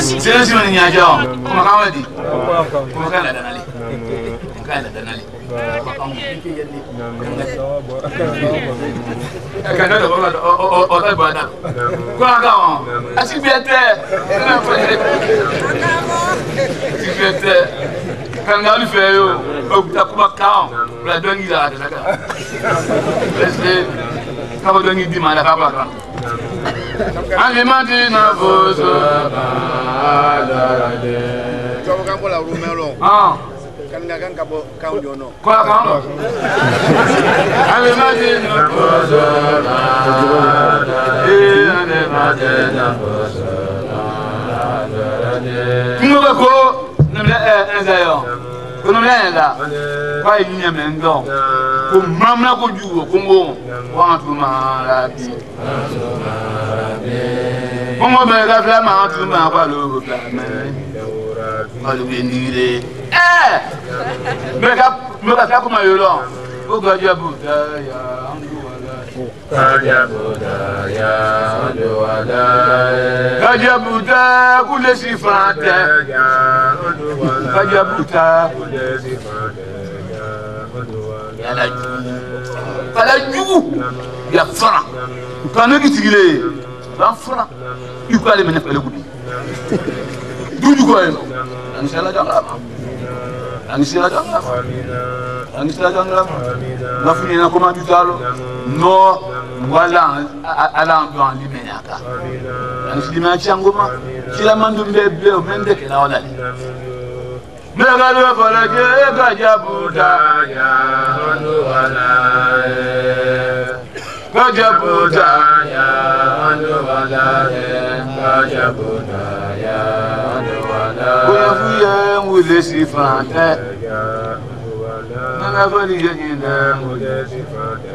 Sila si mani nyajo. Kuma kamu di. Kuma kan ada nali. Kan ada nali. Kamu kiki jadi. Kan ada orang badan. Kuma kamu. Asyik biasa. Asyik biasa. Kan ngali feyo. Kita kuma kamu. Beladang gila ada lagi. Leslie. Kamu dengi di mana kabar? Alimadina bozo badarade. Kau kan bola rumelo. Kan kan kau jono. Kau kan? Alimadina bozo badarade. Alimadina bozo badarade. Kumba ko namla enzayo. Konomla enza. Kwa yinya mendo. Kumamla ko juwo kumbo. Wa tuma rabi. Como bega flama tu ma balu flama balu benire bega fa kuma yoro o gaja buda ya andu wala gaja buda ya andu wala gaja buda kule sifate gaja buda kule sifate ya la ju ya fara kana gitigile Bafra, you call him in a pelugi. Do you go in? And Sella Jangama. And Sella Jangama. And Sella Jangama. Nothing in a command to tell. No, Walla, Alan John Limenaka. And Sliman Changoma. Chilamandu Bill Mendek and all that. Megalo for a Gajabuda, Gajabuda, we will see Fanta. Nobody in them would see Fanta.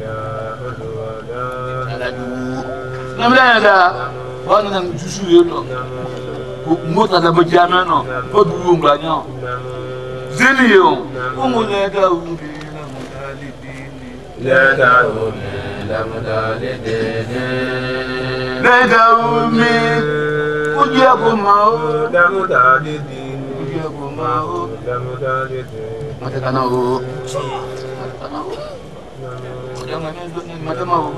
Namada, one of them to see you. Mota da Bajano, what do you know? Zenio, who let out the modality? Let out me, Ujabumao, the modality, Ujabumao, the modality, Matakanao, Matama,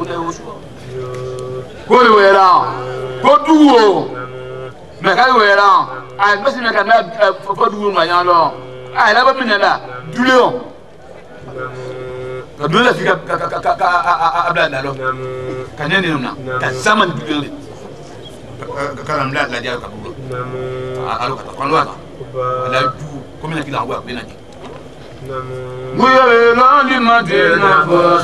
go around, go to Mekawera, I must make a for doing my young law. I never been in that. Julio. The Dula Fika Canadian now. That someone build it. Karam Black like Yakabu. I look at the Conwata. And I do communicate our work. We are lonely, Madina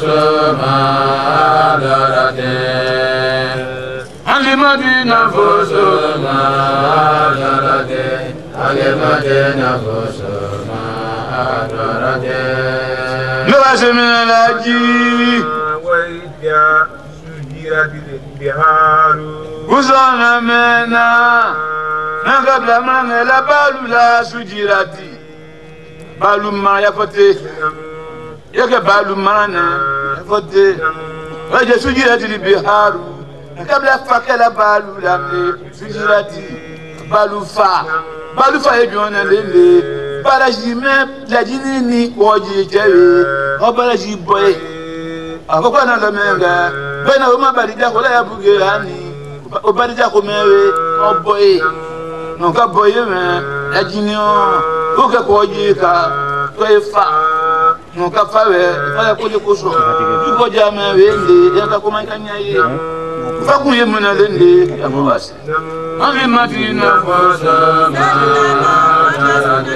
Alimadina Fosoma Adarade, Alimadina Fosoma Adarade. Lasemelaji, Waija, Sujira Biharu, Usana Mena, Nagabla Mangela Balula Sujirati, Baluma Yafote, Yaka Balumana, Yafote, Waja Sujirati Biharu. Kabla fakela balu la sujirati balufa balufa ebiona lele barajime la jinini woji jewe obaraji boy akoko na lomenga bena o mabalida ko la buge ani obarija ko mewe o boy no ka boy me la jinio o ka ko jika to efa no ka fawe fa ko le ko so ko jame wende ya ka ko man kanyaye Faku ye muna lende ya mwasi. Ali Madina Fosa Madarade.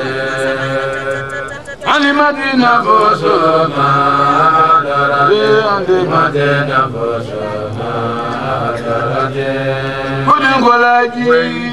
Ali Madina Fosa Madarade. Ali Madina Fosa Madarade. Kudingolaji.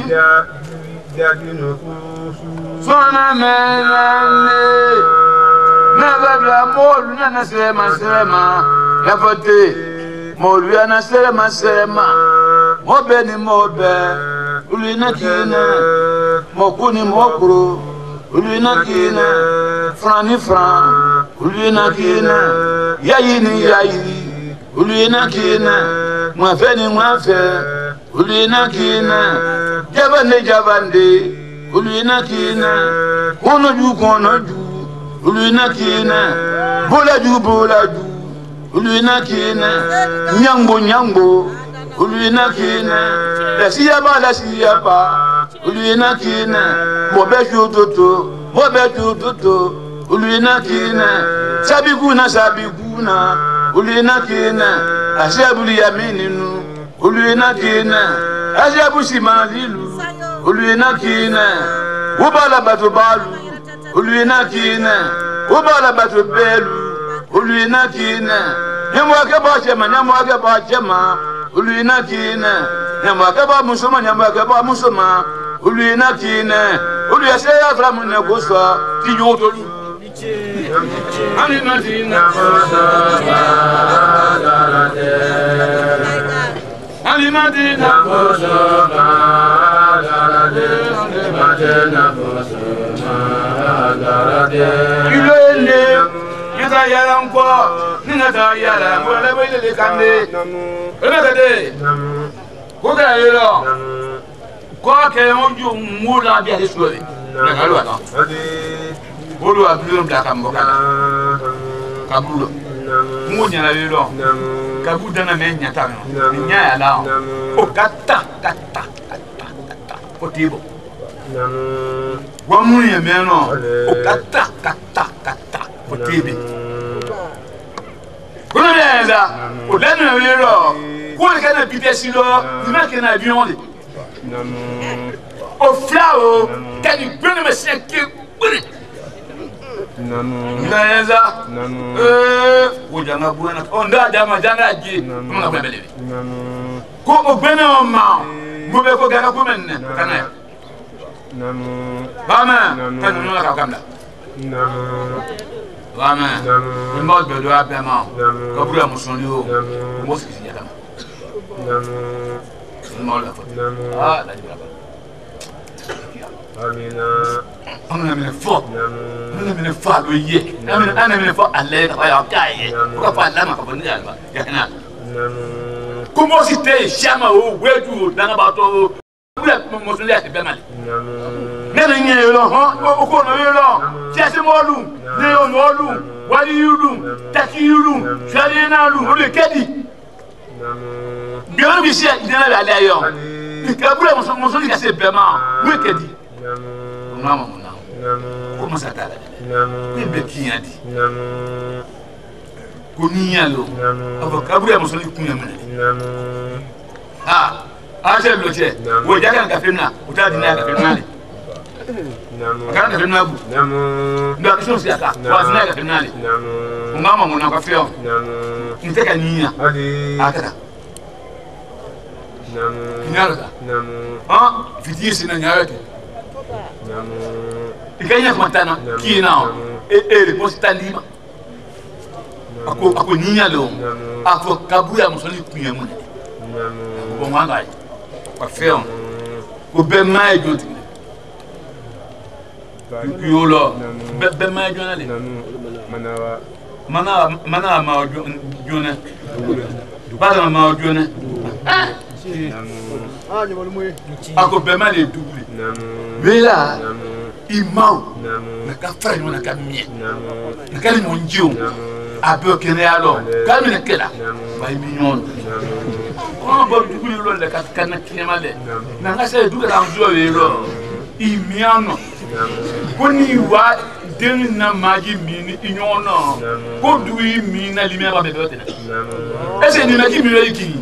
Sona melane. Nagabla molu na sema ya fote. Moluana selema selema mobe ni mobe ulina kina mokuni mokuru ulina kina frani fran ulina kina yayi ni yayi ulina kina mwafe ni mwafe ulina kina Javande, Ulina Kina, Konoju, Ulina Kina, Bolaju, Ulina Kina, Nyambo, Ulina Kina, la Siaba, Ulina Kina, Mobeju Toto, Ulina Kina, Sabiguna, Ulina Kina, Asabuli Yamininu, Ulina Kina, Ajabusi Malilu, Ulina Kina, Ubala Batobalu, Ulina Kina, Ubala Batobelu, Ulina Kina, Yamwaka Bachema, Ulina Kina, Yamwaka Musoma, Ulina Kina, Uliasea Framuna Gosa, Tiyoto. Alimatina, Bolu abulum da kamboka kabulo munya na lelo kabuda na menya tano nya ya lao o kata potibo wa munya meno o kata potibi kuna neza o lenu lelo ko kana bitesilo dima kana avion o flao kani bene meseke Neza ujanga buena onda jama janga ji muna bele ko obena o ma mo be ko gana ko menne kana bama kana no ka kamla bama mo be do abema ko bura mo son yo mo ski ya dama mo la fa la di baba amina ana me fo ana me fa lo ye ana me fo alle ka ya kai ko fa la ma ka bani ya ba ya kana como si te chama o wedu na ba to bula mo so le ati be mal na nye lo o ko no lo ti ase mo lu ne o mo lu wali yulu taki yulu shari na lu o le kedi bi on bi se ina la le yo ka bula mo so ni ka se be ma we kedi Mama muna. Como ça t'a l'air? Bébé qui a dit? Kunialo. Avocat vous avez sonné kunya mene. J'ai le tien. Vous avez un café na. Vous avez dîné à café na. Quand café na vous. La question c'est ça. Vous avez dîné à café na. Mama muna café. Ni te kania. Akata. Nyalo ça. Fiti c'est na nyalo. Ikanya kwantana kinao réponse talima ako ninya lo ako kabuya musoni kunya mun bon manga kwa faire ko be mai joti yolo be mai jona le mana ma jona ba ma jona ako be mai le double Vela imam na ka fara na ka mie na ka ni monjio abe kene alo ka mi na kela ba minyon o ba du lo le ka kana kinema le na nga se du ka njo le lo imiano koni wa den na maji mini inyono ko du mi na limi ba be be tena ese ni na ki mi le ki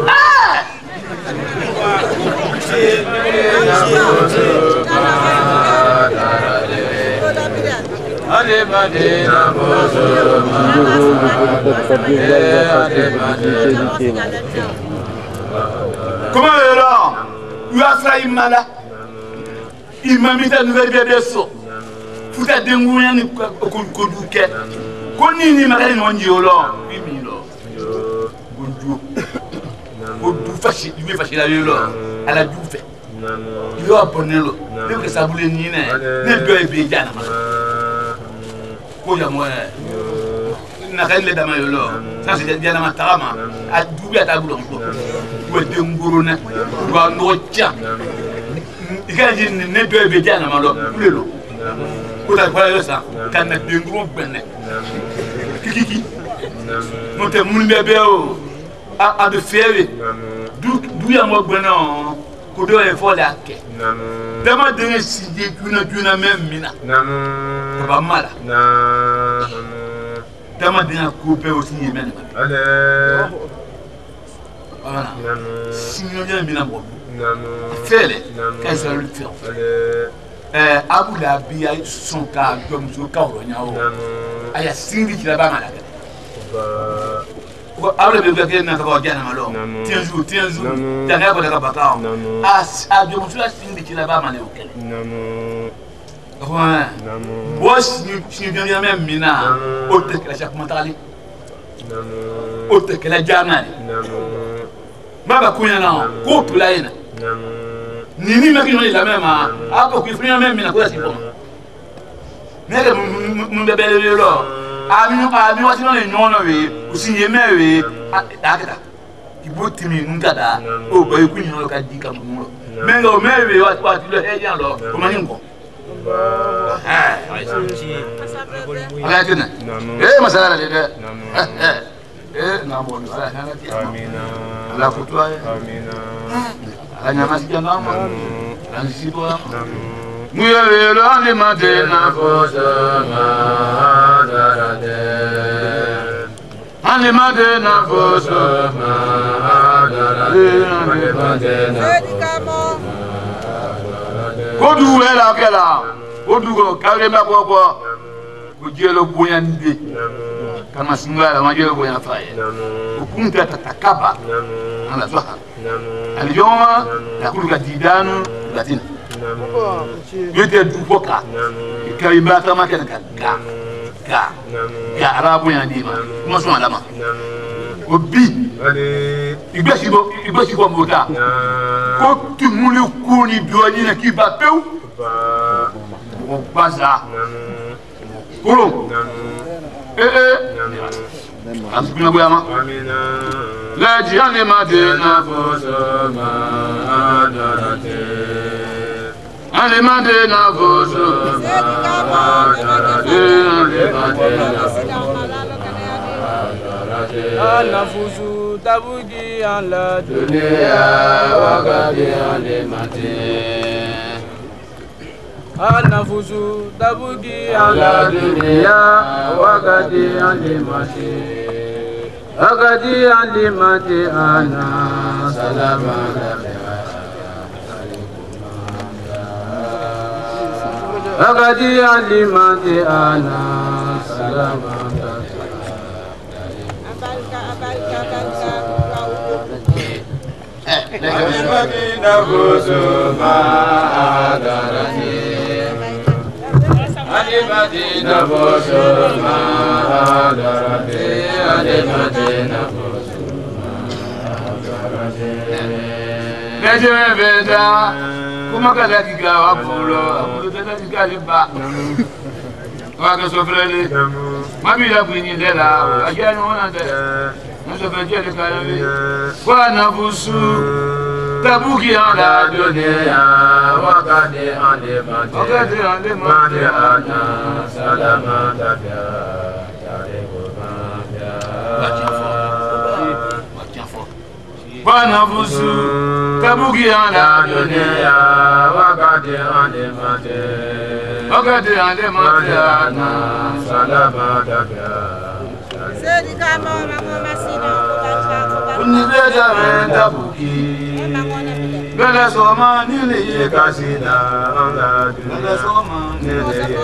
Comment là? Tu as fait mala. Il m'a mis ta nouvelle bébé so. Futa dengunya ni ko duke. Ko ni mala ni onji lo. Bimi lo. Bonjour. Ko du fashi, du fashi la lo. Ala du fait. Il a abonné lo. Le que ça voulait ni ne do e be jana ma. Ko ya mo na kale dama yo lo. Ça c'est jana ma tarama. A du ya ta bulo ko. Ko de nguru na. Ko no cha. il a dit ne doit être bien à malo le lo ko ta kwa ça kan na de ngro gbenne kiki mo te mun bebe o a de fere du ya mo gbenne o ko do e fo la ke dama de si de kuna même mina ba mala dama de ko pe aussi yemen voilà si nous bien mina mo fele ka ça le faire Abu Dhabi a son cas comme ce cas au Nyao aya singi ki la ba mala ko Abu Dhabi ke na ka jana malo tiens jour tanga ko la baka a jo musu la singi ki la ba mala o kele ouais boss ni bien même mina o te la chaque mentali o te que la jana baba kunya na ko pulaina Nini me kino la même ako ki fria même na ko si bon nele mun bebe le lo ami wati no le nyono we usinye mewe akata ibotimi ngada o ba ku nyono ka di ka mun lo mengo mewe wati lo hejan lo o mani ngo ala tena masala le na mo ala amina ala futwa amina ala masjid na mo ala sitwa muye lo ande madena fosa madarade ande madena fosa madarade kodu ela kela kodu ko kale ma popo ko jelo boyande kama singala majelo boyana faye ukunta tatakaba ala zoha alijoma nakuluka didanu latina yote duboka karimba kama kana ga arabu ya ndima kuma so alama obi igbeshi bo mota ko tumule ko ni bioni na kiba peu o baza kolo asbina boyama la jihane madena fosoma adarate ale madena fosoma adarate anafusu tabugi ala dunia wakati ale mate anafusu tabugi ala dunia wakati alimati wakati alimati ana salama wakati alimati ana salama Madina bosoma adarate ade Madina bosoma adarate Neje beda kuma kala kiga wapulo tata kikaliba waka sofrele mabila kwini dela ajani ona de nso fejele kalawi kwa nafusu tabuki ala dunia wakati ande mate ana salama tabia tare kubambia kwa nafusu tabuki ala dunia wakati ande mate ana salama tabia sedi kama mama sina unibeda menda buki bela soma nile kasina anga bela soma nile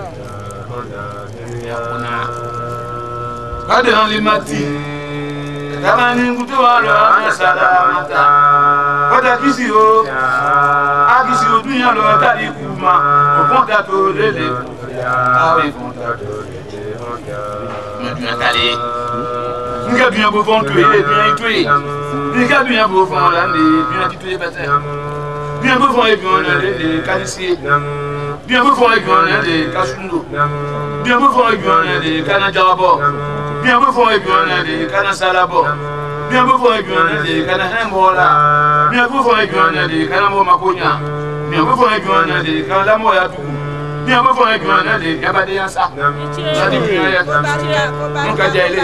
anga kade alimati kama ni ngutu wala salamata koda kisio akisio dunya lo tadi kuma okonta to lele awe konta to lele onka kale nga bien beau vent tuer bien tuer nga bien beau vent là bien tuer bataille bien beau vent et bien les calicier bien beau vent et bien les kasundo bien beau vent et bien les kanajarabo bien beau vent et bien les kanasalabo bien beau vent et bien les kanahengola bien beau vent et bien les kanamo makonya bien vous font un des quand la mort a tout bien vous font un des y a pas de ça ça dit bien donc à aller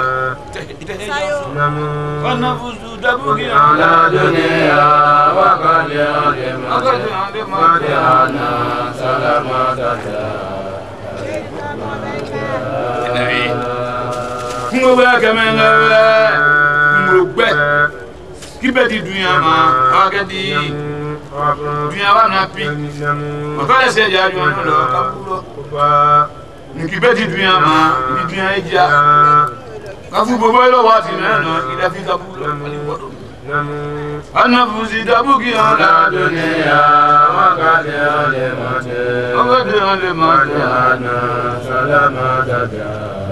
on a vous d'abord qui on l'a donné à Wakaliana Salamadata Mwe kamena mwe kibeti dunya ma agadi dunya wana pi makala se ya yo no kabulo kibeti dunya ma dunya eja kafu bobo lo wati na no ida fi kabulo ali bodo ana fuzi dabuki ala dunya wakati ale mate ana salamadata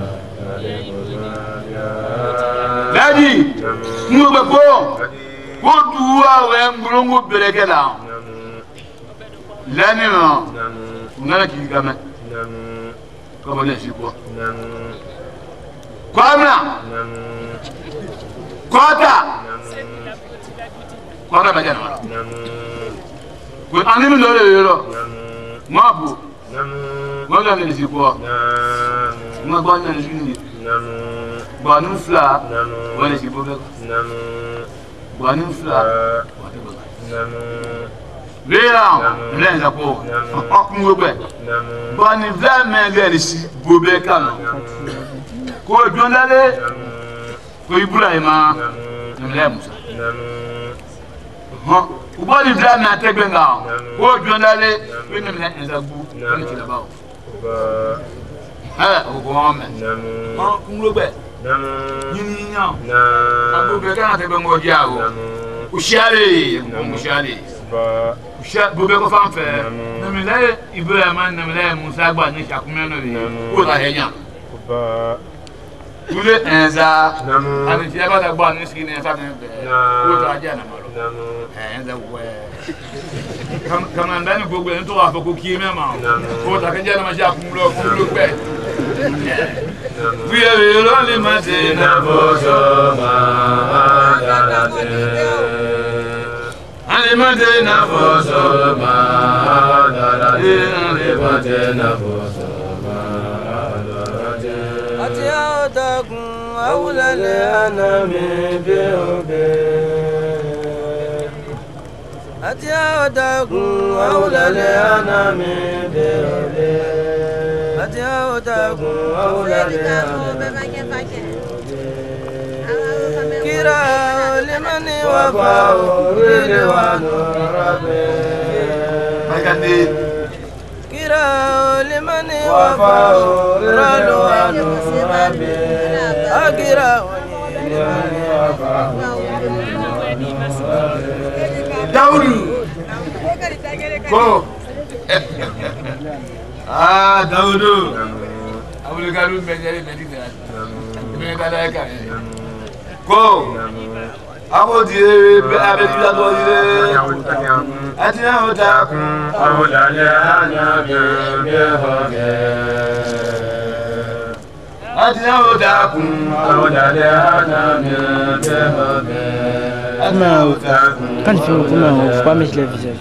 Daddy, nous ne pouvons pas un brongo bereke là. L'année, on a qui gamin. Comme on est sur quoi? Quoi là? Quoi là? Quoi là maintenant? Vous en avez mis dans le moi pour. Moi j'en ai dit quoi? Moi j'en ai dit. Banu fla, wale si bobe. Banu fla, wale bobe. Vera, lenza ko. Ngwe. Banu fla mengeli si bobe kano. Ko jondale, ko Ibrahima, nemle Musa. Ubali fla na tebenga. Ko jondale, ko nemle nzabu, ko kilabao. O ko amen. Ngwe. Nini nya abu be kana te bengo jago ushale bobe ko fan fe na me la Ibrahima na me la Musa gba ni shakume no bi ko ta henya ule enza ani ti aba da gba ni skini enza ne be ko ta ja na malo enza we kama ndani gbogbo en to wa foko ki me ma ko ta ke ja na ma shakume lo pe we are only Martina Bosoma, Martina Bosoma, Martina Bosoma. Atia otaku awulale anami beobe. Atia otaku awulale anami beobe. Kira limani wafao rilwanu rabbi. Kira limani wafao rilwanu rabbi. Akira limani wafao. Daudu. Ko. Daudu. Abul Galu Bejari Medina. Medalaka. Ko. Abo dire abedula do dire. Atina otaku. Awulale ana behoge. Atina otaku. Awulale ana behoge. Atina otaku. Quand il fait le comment, il faut pas mettre le visage.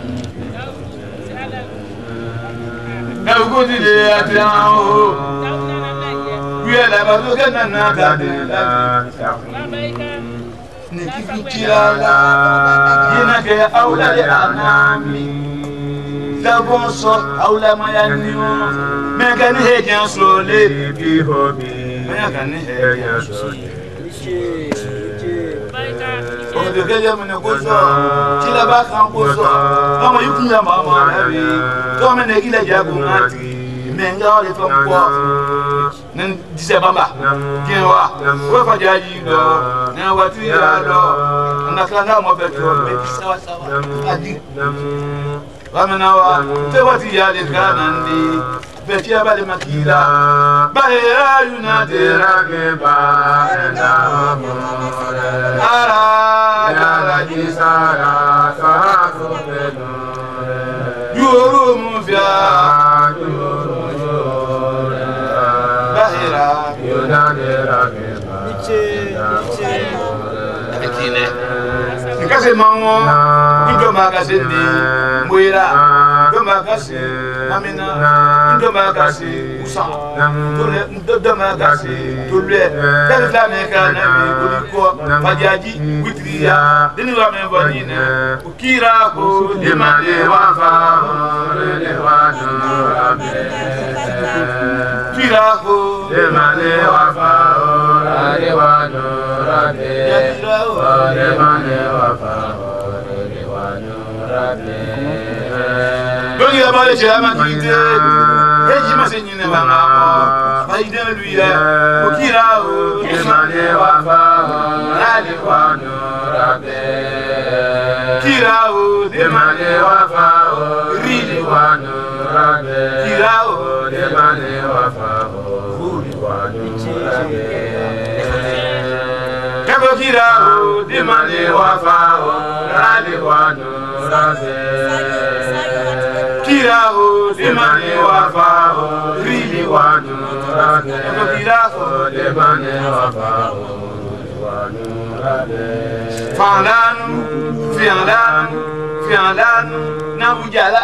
de gaya mene gozo kila ba kan gozo kama yukunya mama nabi kama ne kila jago ngati menga ole fampo nen dise bamba kiwa we fa jaji do na watu ya do ndakanga mo beto be sawa sawa adi wamanawa te wati ya le kanandi beti abale makila bahera yunadera ke ba enda amore ara ya jisara sahaso benore yuru mufia yuru bahera yunadera ke ba Kase maman, indoma kase ni mwela, indoma kase mamina, indoma kase usa, indoma kase tolue, dari flame kana mi kuliko fajaji witria, deni wa menvanine, ukira ko demande wafa, le wadurabe, ukira ko demande wafa, le wadurabe, demande wafa, le wadurabe. Donc il a parlé chez la maturité, et j'y m'enseigne ne va pas, il donne lui là, pour qu'il a demandé wafa, le wadurabe. Kirao demande wafa rili wanu rabe Kirao demande wafa rili wanu rabe Kabo kirao demande wafa rili wanu rabe Kirao demande wafa rili wanu rabe Kabo kirao demande wafa rili wanu rabe Fandanu Fiandanu, Nabujala.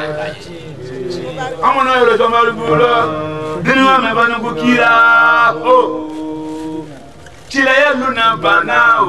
Amon a eu le tomar le boulot. Dis-nous, mais pas nous kira. Oh, Chilaya Luna Banao.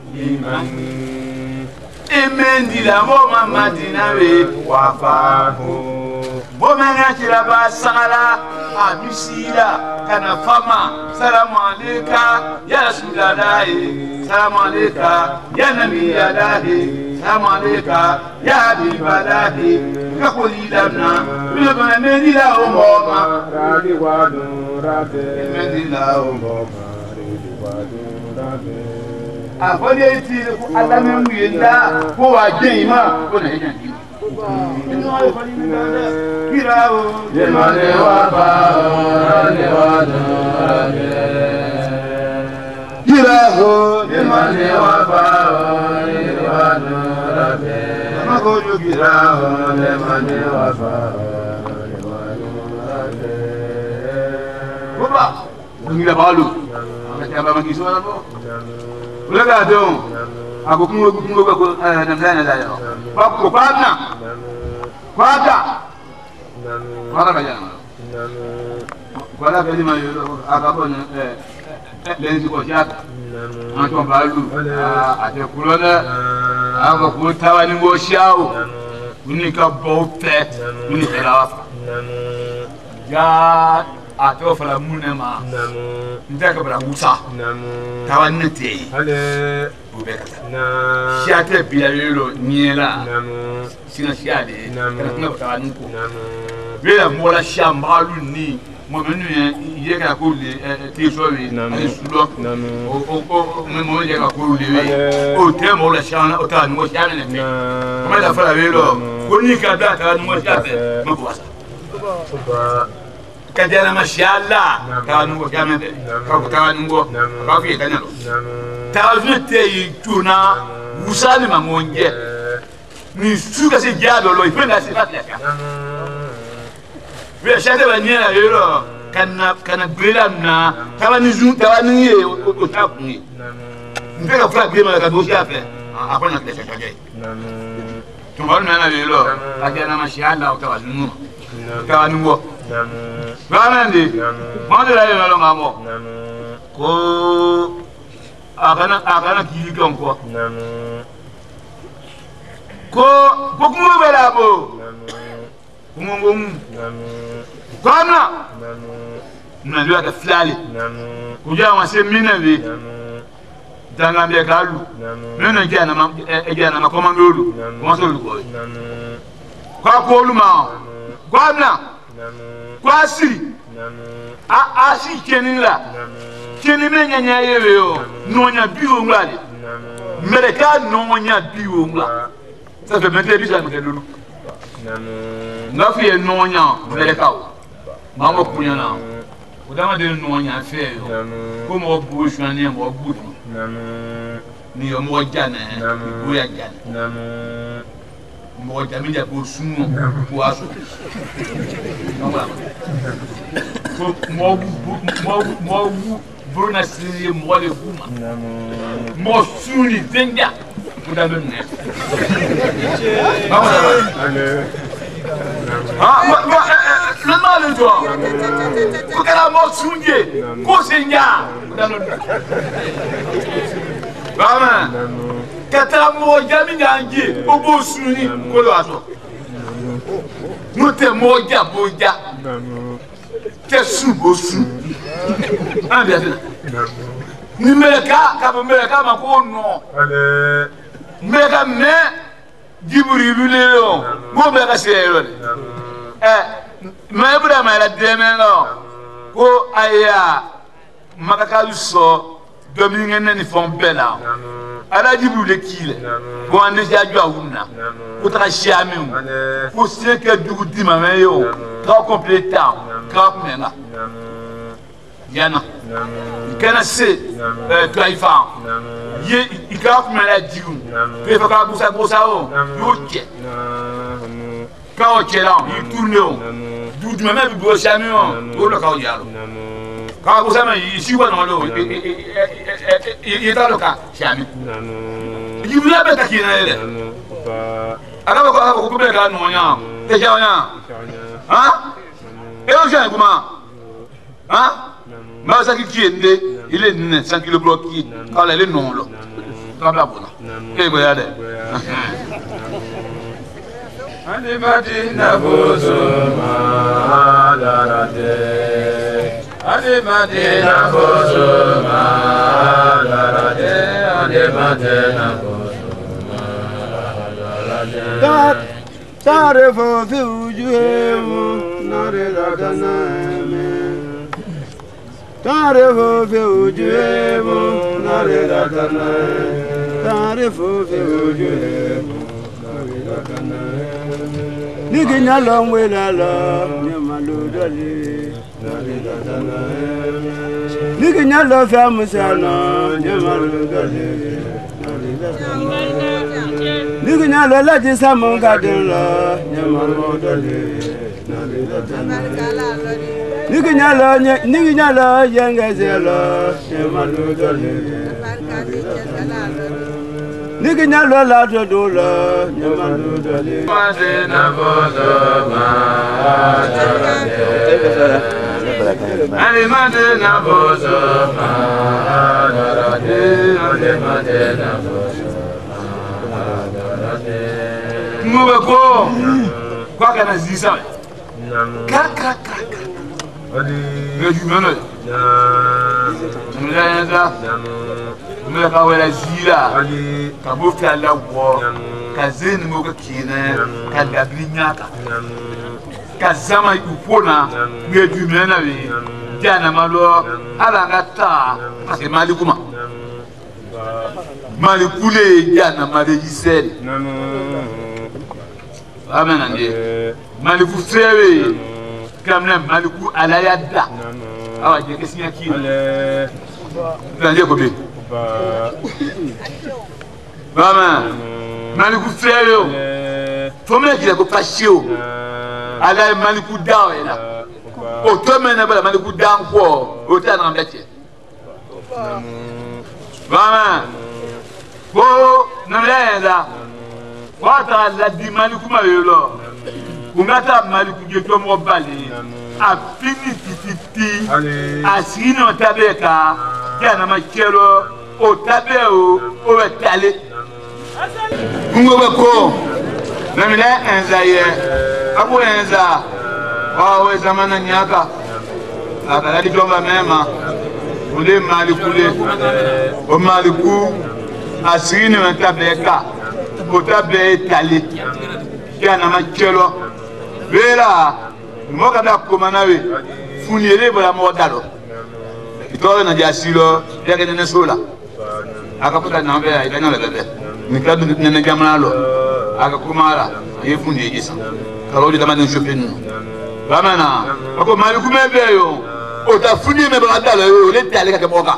Emendi la moma matinawe wafa. Bomena chilaba sala abisila kana fama. Salamu alayka ya Rasulallah. Salamu alayka ya Nabi Allah. Salamu alayka ya Habib Allah. Kakoli damna bila mendi la umoma radi wadu rabe mendi la umoma radi wadu rabe afole ti ku alamu yenda ko wa jeima ko na jan di kirao demane wa ba radi wadu rabe kirao demane wa ba radi wadu rabe Magojo kirao demane wa ba radi wadu rabe Baba ngila balu akaba makiso na bo Ulaga don ako kungo ko namdana la yo ko kwana kwata kwata kajana kwata kalima yo akabona lenzi ko chaka anto balu ate kulona anga kutawa ni ngo shao unika bope unika lafa ya ato fala munema ndaka bra musa tawanete ale ubekata shiate bialelo niela sina shiade kana tawanko bela mola shambalu ni mo menu ye ka ko le ti so wi ale sulo o mo ye ka ko le o te mo la shana o ta no shana ne mo la fala velo ko ni ka da ta no shate mo ko wasa Kajana mashallah kanu gamede ka kanu ka fi kanalo tawzute tuna musali mamonje ni suka se jado lo ipenda se fatia we shate banyela yero kana grela na tawani zu tawani ye o tapni mpeka fla gema ka doshi ape apana kile chakaje tumbaru na yero kajana mashallah tawazunu kanu Ramandi, mande la yo ngamo. Ko akana kiri konko. Ko bokumu belabo. Kumungum. Kamna. Mnajua ka flali. Kuja wase minavi. Dangambia kalu. Nuna jana na komandolu. Komandolu ko. Kwa koluma. Kamna. Kwasi asi kenila kenime nya yeyo nonya biwo ngale mereka nonya biwo ngla ça fait mettre bisa mkelulu ngafi nonya mereka o mama kunya na udama de nonya fe yo ko mo bu shwane mo bu ni yo mo jana bu ya jana mo jamija ko sumo ko aso mo bruna siri mo le kuma mo suni denga pour la donner. Le mal de toi. Pour qu'elle a mort souillé. Conseillard. Maman. Quand elle a mort, il y a un gué. Au beau souillé. Nous t'es mort, boya. T'es sous, beau sous. Un bien. Numérica, Caboméca, ma couronne, non. Méga, mais, Diburi, Léon, mon méga, c'est mais vraiment, la démêlée, oh, aïe, Macacalso, Dominique, ils font belle. Elle a dit, vous le kill, pour en déjà du Aouna, pour tracher à nous, pour ce que du coup, dit ma mère, trop complétant, trop méga. Yana, il canasé, Taïfan, il garde maladie, il fait pas pour ça, ok. Quand on est là, il tourne, du même il boit jamais, pour le cas où il y a. Quand vous savez, il suit dans l'eau, il est dans le cas, jamais. Il vous a bête qui est là. Alors, vous pouvez faire un déjà rien. Hein? Et on vient comment? Hein? Mais ça qui est né, il est né, 5 kg bloqué, quand elle est non là. Dans la bonne. Et vous regardez. Animadina Bozoma Darade. Animadina Bozoma Darade. Animadina Bozoma Darade. Tare fo fi ujuemu nare raganame. Tare fo fi ujuemu nare raganame. Tare fo fi ujuemu nare raganame. Nigina long we la la nyamalu dali nare raganame. Nigina lo famusana nyamalu dali nare raganame. Nigina lo la jisa monga dela nyamalu dali nare raganame. Nigina lo yenga zela nyamalu dali. Nigina lo la dola nyamalu dali. Madina Bozoma Darade. Animadina Bozoma Darade. Animadina Bozoma Darade. Moubeko, quoi qu'on a dit ça? Kaka. Mais du meneur. Mais quand on a dit là, quand on fait la voix, quand Zen Moka Kine, quand Gablignaka, quand Zama Upona, mais du meneur, Diana Malo, Alangata, parce que Malikouma. Malikoulé, Diana Malégisel. Amen. Malikou Frère, comme là, Malikou Alayada. Ah, il y a des signes qui. Maman, Malikou Frère, faut me dire que Pachio, Alay Malikou Dawe là. Autant maintenant, Malikou Dawe quoi, autant en métier. Maman, oh, non, là. Wata la di Malikou Mayolo. Ungata Malikou Geto Mobali. A fini titi. A sini o tabeka. Yana makero o tabeo o etale. Ungobeko. Namile enzaye. Abu enza. Wawe zamana nyaka. Akala di jomba mema. Ule Malikou le. O Malikou a sini o tabeka. Kota be tali kana makelo bela moka da komanawe funire bola modalo ito na jasilo yake nene sola akaputa nambe ida na bebe nikadu nene jamalo akakumara yefundi yisa karodi da manin shopping bamana ako Malikou mebeyo otafuni me bradalo yo le tali ka moka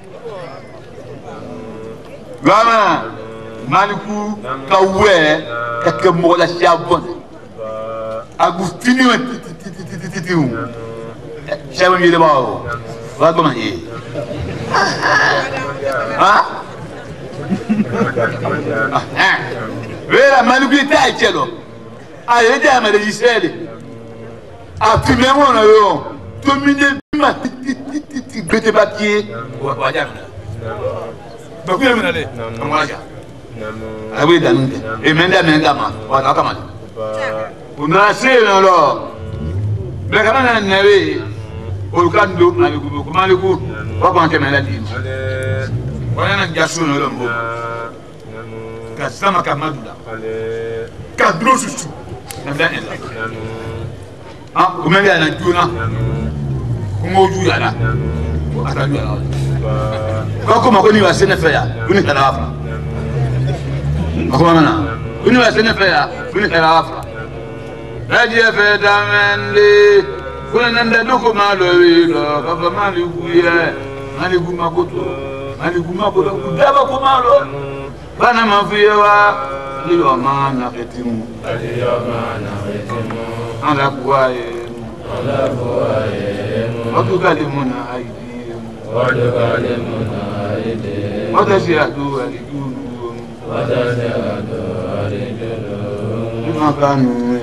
bamana Malikou Kawe Kakemola Chabon Agustini Tititiu Chabon Yelebo Vagoman. Ah? Vera manipulita ichelo. Ayede amade Israël. A fumé mon yo. To mine ma ti bete papier. Wa ja. Ba ku yemi na le. Amwaja. Awe danunde. Emenda ma. Wa ta kama. Una se no lo. Bla kana na we. Olukando maliku kumaliku. Wa kwa kemela di. Wa na jasu no lo mbo. Kasama kamadula. Kadro susu. Namdani la. Ah, kumenge ana juna. Kumoju yala. Ataju yala. Kwa kuma kuni wa senefa ya, kuni kalafa. Akuma mana. Kuni wa senefa ya, kuni kalafa. Raji feda mende. Kuni nanda doko malori lo, kapa mali kuye. Mali kumakoto. Mali kumakoto kudaba kumalo. Bana mafiwa liyo mana ketimu. Ala kuwaye. Watukalimuna aidiyemu. Watashihadu alijulu. Lima kanu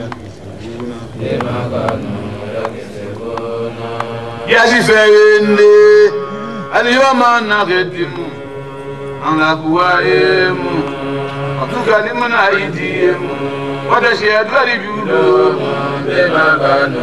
yakisibuna. Yasifende aliyo mana ketimu. Ala kuwayemu. Watukalimuna aidiyemu. Watashihadu alijulu. Lima kanu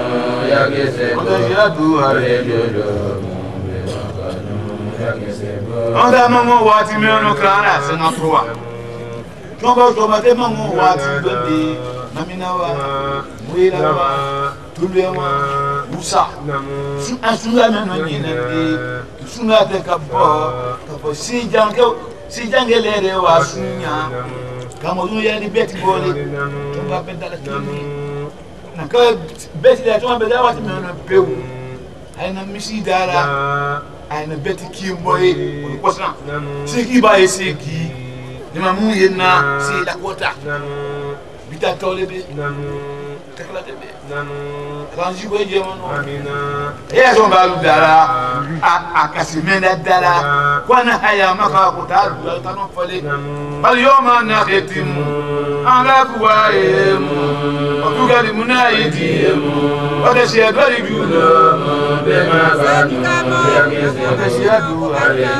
on a maman wati me on krana se na proa tongo to mate maman wati bende namina wa muira wa tulewa musa si asula me no nyinande sunga te kapo si jangelere wa sunya kamo ya ni beti bole tonga pedala tuni na ka beti da tonga pedala wati me no peu aina misi dara aina beti kimboy ko kosa siki ba esiki ni mamu yena si la kota bita tolebe takla tebe ranji boye mono ya zo balu dara akasimenda dara kwana haya maka kutaru tano fale bal yoma na khetimu ala kuwaemu otugali munaidiemu wadashi adwari julo bema banu wadashi adu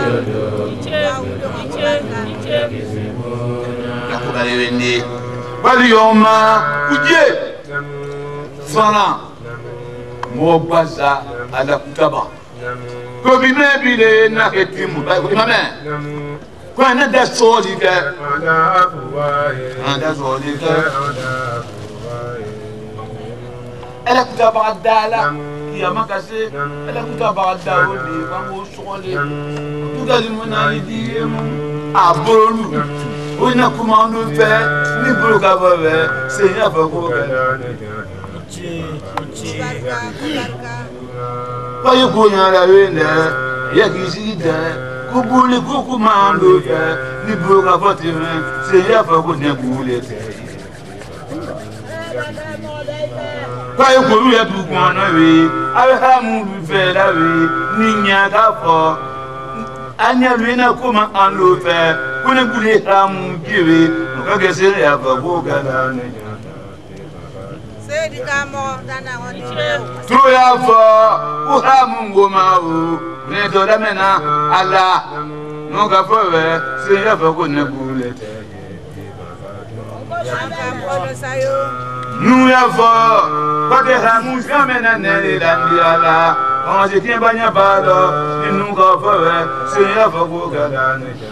nakubali wende bal yoma uje sana mobaza ala kutaba ko bile na khetimu ba ko mame kwa na da soli ke anda soli ke ala kutaba dala ya makase ala kutaba dawli bango soli tugali munayidi abolu ona kumando fe ni broka bave se ya fa ko ke Payo kunyara wende ya kisida kubuli kukumando fe ni broka fatime se ya fa ko ne bulete Payo kuru ya du kwana we awe ha mu fe la we ni nya ka fo anya lwena kuma ando fe kune kule ha mu biwe ka gesere ya fa ko kana ne Tuya fo uhamungu mau netora mena ala noga fowe siya fo kone bulete Nuya fo kote hamu jamena nele landi ala on se tient banya balo nuga fowe siya fo kogala ne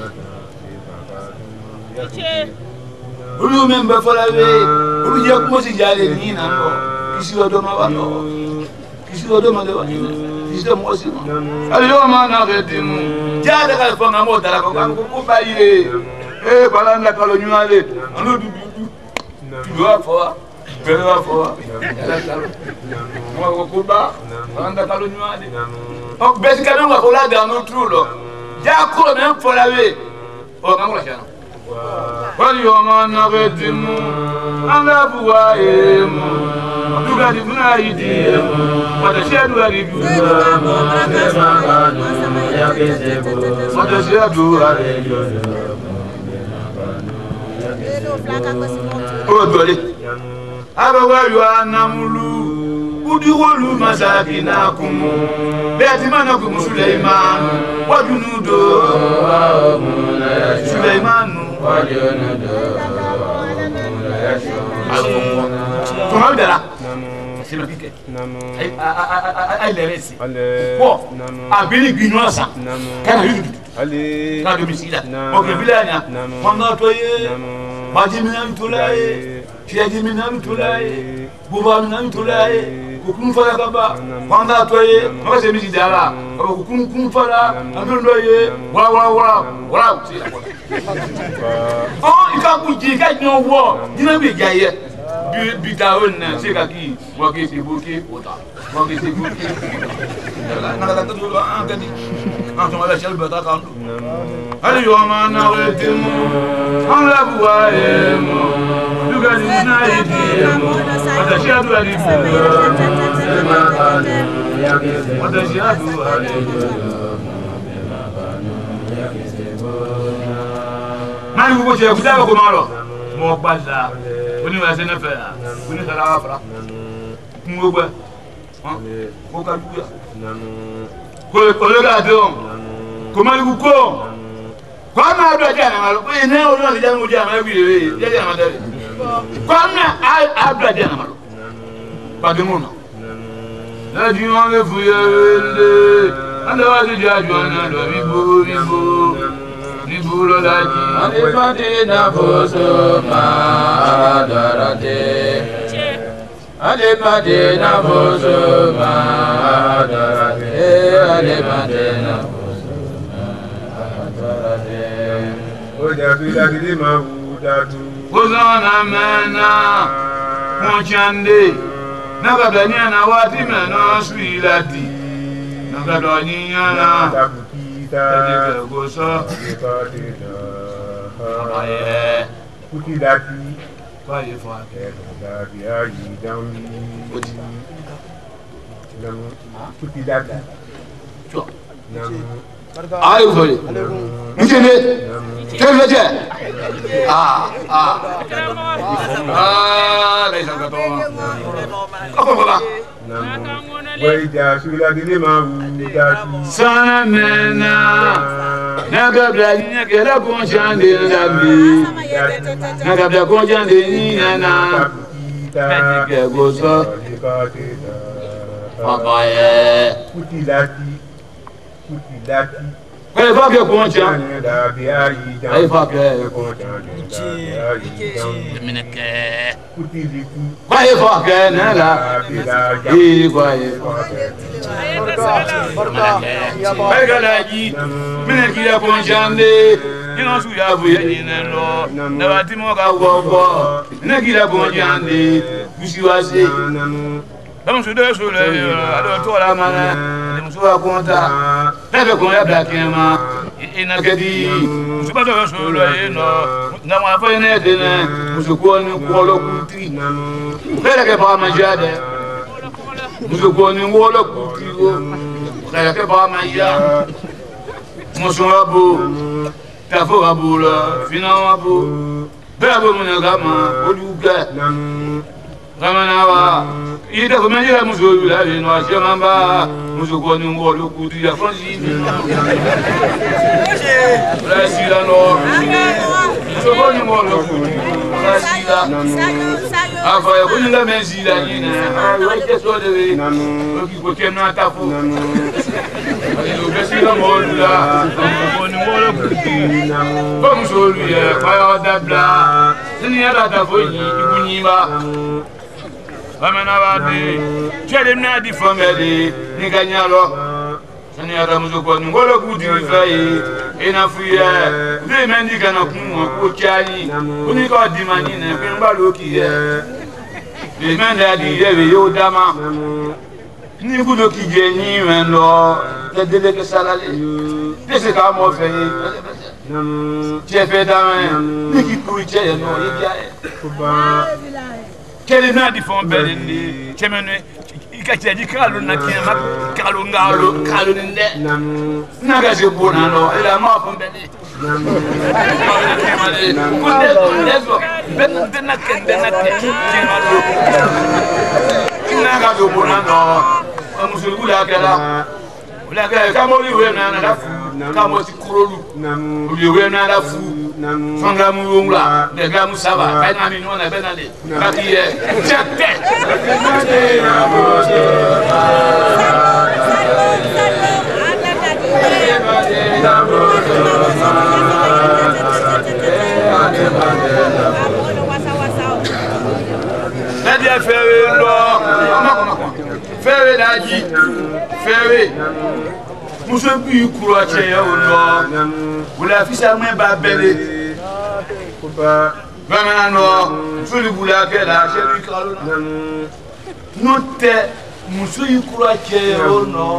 Ulu membe folawe ulu ya kumosi jale ni nango kisi odoma wano kisi odoma de wano kisi mo osi aliyo mana gedimu jade ka fonga mo dala ko ko baye balanda kalo nyale anu du wa fo bela fo mo ko ba balanda kalo nyale o besi ka no ko la da no trulo ja ko men folawe o ngamola chana Waliyoma nagetimu angabuwaemu Dugadi munaidiemu Watashadu alijuda Watashadu alijuda Oh, Dolly. Abawa Namulu. Udiwolu masakina kumu Beatimana kumu Suleiman Wajunudo Suleimanu Wajunudo Tumabdala Sima pike Ay leresi Wo Abili Guinosa Kana yudu Kana domisila Moke vilanya Wanga toye Majimina mtulaye Chiajimina mtulaye Bubamina mtulaye Kukum fala kaba, wanda toye, maka misi dala, kukum fala, anuloye, wa. Oh, ikakuji ka nyo wo, dina be gaye. Bi daon na se kaki, mo ke se boke ota. Mo ke se boke. Na la to lo an kadi. An to mala shel bata kan. Ali yo mana wetimu, an la buaemo. Duga ni na idemo. Ata shadu ali. Mani ko je ku da ko ma lo mo gbaza oni wa se na fe oni sara afra mo gba ko ka duya ko le ga de on ko mani ko na do ja na lo e ne o lo ja mo ja ma bi re ja ma de ko na a do ja na ma lo ba de mo no na di won le fu ye le ande wa di ja ju na do bibo Nibu lo daji Adipati na foso ma adarate Adipati na foso ma adarate Adipati na foso ma adarate Oja bila gidi ma udatu Ozana mena Mwanchande Nagabanya na wati mena swilati Nagadanya na Tadi gosa, kuti dati, kaya fa, dati ayi jambi, kuti dati, ayo fole, mungkin kerja, lain kata apa? Wajah sudah sana mena, naga belanya kera konjande nabi, naga bela konjande ni nana, naga gosa, papaye, kutilati. Kaya fake konjande, ay fake mineke, kaya fake nela, kaya Bagalaji, Minakira Ponjande, you know, so you have in law, never Timoka Wabo, Minakira Ponjande, you was a don't do this, I don't tell a man, and so I want never go up that came in a gadi, Supado Solo, you know, now I find it, was a quality tree, better about my jade. Musukoni wolo kutigo kaya ke ba maya musuwabu tafo abula finawabu babo munagama oluga gamana wa ida ko menjira musuwabu la no ashamba musukoni wolo kutiga franzi Brasila no musukoni wolo kutiga Afa ya kuninga menzila nyina weke so de ko kena tafu ayo besila modula ko ni wolo kuti comme solu ya kwa dabla sini ya tafu yi ikunyima amana bade chede na di family ni ganyalo sini ya muzo ko ni wolo kuti fayi ina fuya de mendi kana kunwa ko chani kuni ko di manine pe ngba loki ye de menda di ye yo dama ni ku loki je ni mendo te dele ke salale de se ka mo fe je fe dama ni ki ku je no ye bia e kele na di fon bele ni chemene kacha di kalo na kema kalo ngalo kalo nde naga je bona no ila ma fo beni kunde zo ben na kende na kema lo naga je bona no amusul la kala la kala kamo liwe na na fu kamo ti kurolu liwe na la fu Fanga Mungla, the Gamusava, Benami Nona Benali, Katie, Chapter. Let your ferry law, ferry Naji, ferry. Musobi Kurache, will have fishermen by belly. Ramano, Fulibula, Sherry Carlo. Note Musu Kurache, oh no,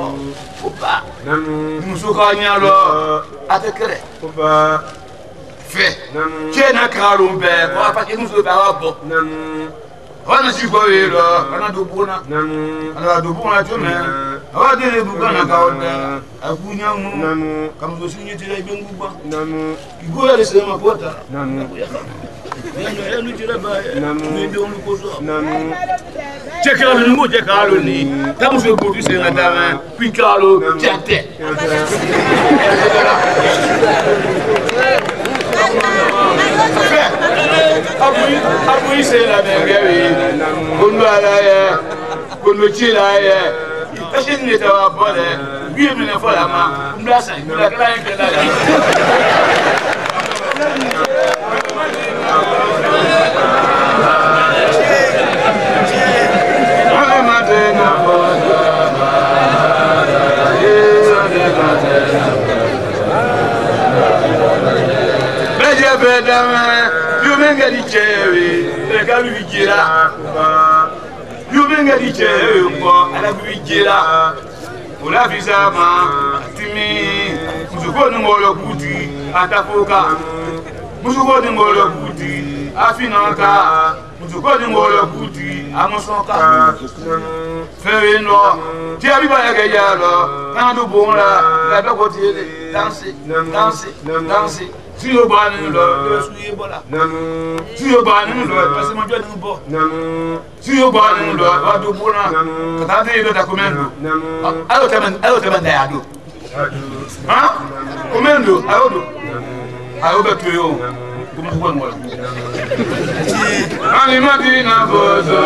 Musukanyalo, at the correct. Fe, Chena Carlo Bear, Papa Musu. Wana sikwelo, ana dubuna, ana dubuna tume. Awadele bugana kaona, akunya mu, kamzo sinye tira ibengubwa. Igoya lesema pota. Yanyo tira ba. Ndio nukozo. Chekalo ngo chekalo ni. Kamzo bodu senga dama, pikalo chate. Abu ise la bengewi, kunu alaye, kunu chilaye. Kashin ni tawa pole, biye mine fola ma, mblasa, mblaka la yeke la ya. Ale matena fola, Beje bedame. Menga di chewe, le gabi vigira. You menga di chewe, ala vigira. Ula visama, timi. Musuko ngolo kuti, atafoka. Musuko ngolo kuti, afinanka. Musuko ngolo kuti, amosoka. Ferino, tia biba ya gayalo. Kandu bonla, la dokoti danser, danser, danser. Si yo ba ni lo, suye bola. Si yo ba ni lo, parce mo jodi bo. Si yo ba ni lo, adu bona. Kata de do ta komendo. Ayo temen da adu. Ha? Komendo, ayo do. Ayo be tuyo. Kuma ko ngol. Ani madina bozo.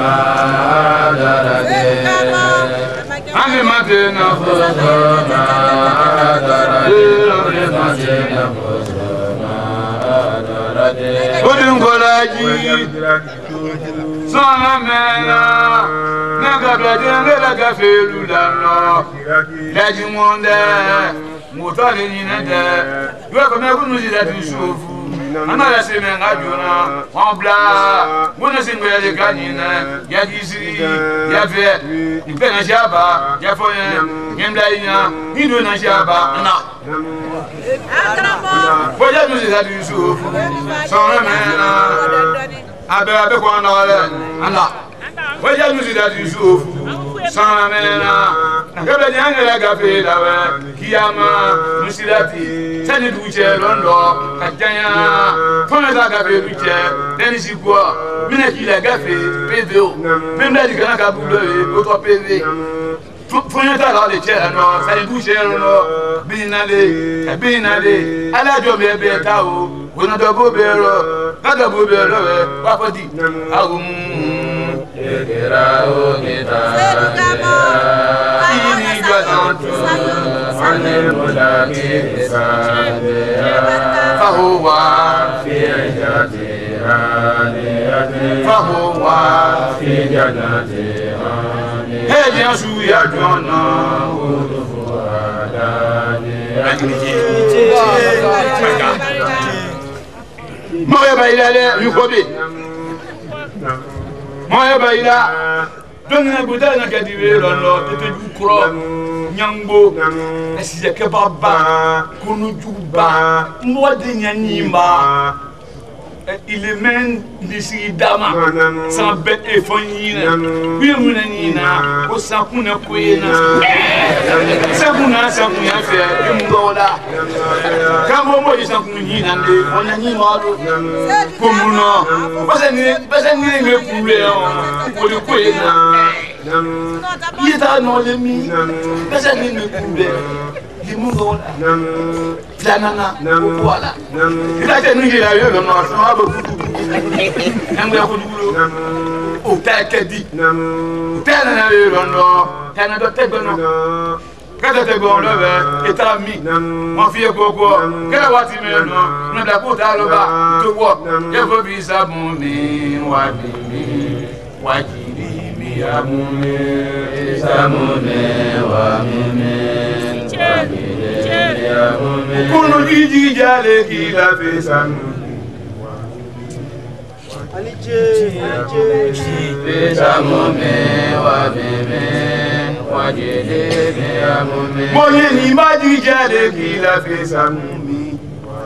Ani madina bozo. Ani madina bozo. Odungolaji Sana mena Nagabla dengela gafelu lano Laji monde Motale ninende Yueko mekunu zida tushufu Anala seme ngajuna Wambla Muna singwe ya dekanyine Ya kisi Ya fe Nipe na shaba Ya foye Ngemla inya Nido na shaba Na Boya muzi za Yusufu Sana mena Abe kwa nole Anda Boya muzi za Yusufu Sana mena Nagabla nyangela gafe dawe Kiyama Nusilati Sani duche londo Kajanya Fome za gafe duche Denisi kwa Mine kila gafe PVO Memla di kana kabulo Oto PV Fonye ta la le chere no Sani duche londo Binale Ala jo bebe tao Wona dobo bero Kada bo bero Wapodi Agum Ekera o kita Ini gazantu Ane mola kisa Fahuwa Fiyajati Fahuwa Fiyajati Heji asu ya jona Udufu adani Moya bailale yukobi Moya baila Donna buda na kadiwe lono tete jukro nyangbo asiya kebaba kunu juba mwade nyanyimba il est même d'ici dama sans bête et fonina oui munanina ko sakuna koyena sakuna fe mungola kamo mo isakunina nde onani malo komuno basani me kule o le koyena yeta no le mi basani me kule Limungola, Planana, voilà. Il a été négé à eux, le noir, ça va beaucoup. Au tel qu'elle dit, tel n'a eu le noir, tel n'a pas été bon. Quand tu es bon, le verre est ami. Mon fils, pourquoi? Quel est tu me non? Nous l'avons à le bas, tu vois. Je veux vivre ça, mon mien, Wabimi, Wajiri, Miamoume, Samoume, Wamime. Kono jiji jale ki la fe sanu alije fe samome wa meme wa jele me amome moye ni ma jiji jale ki la fe samumi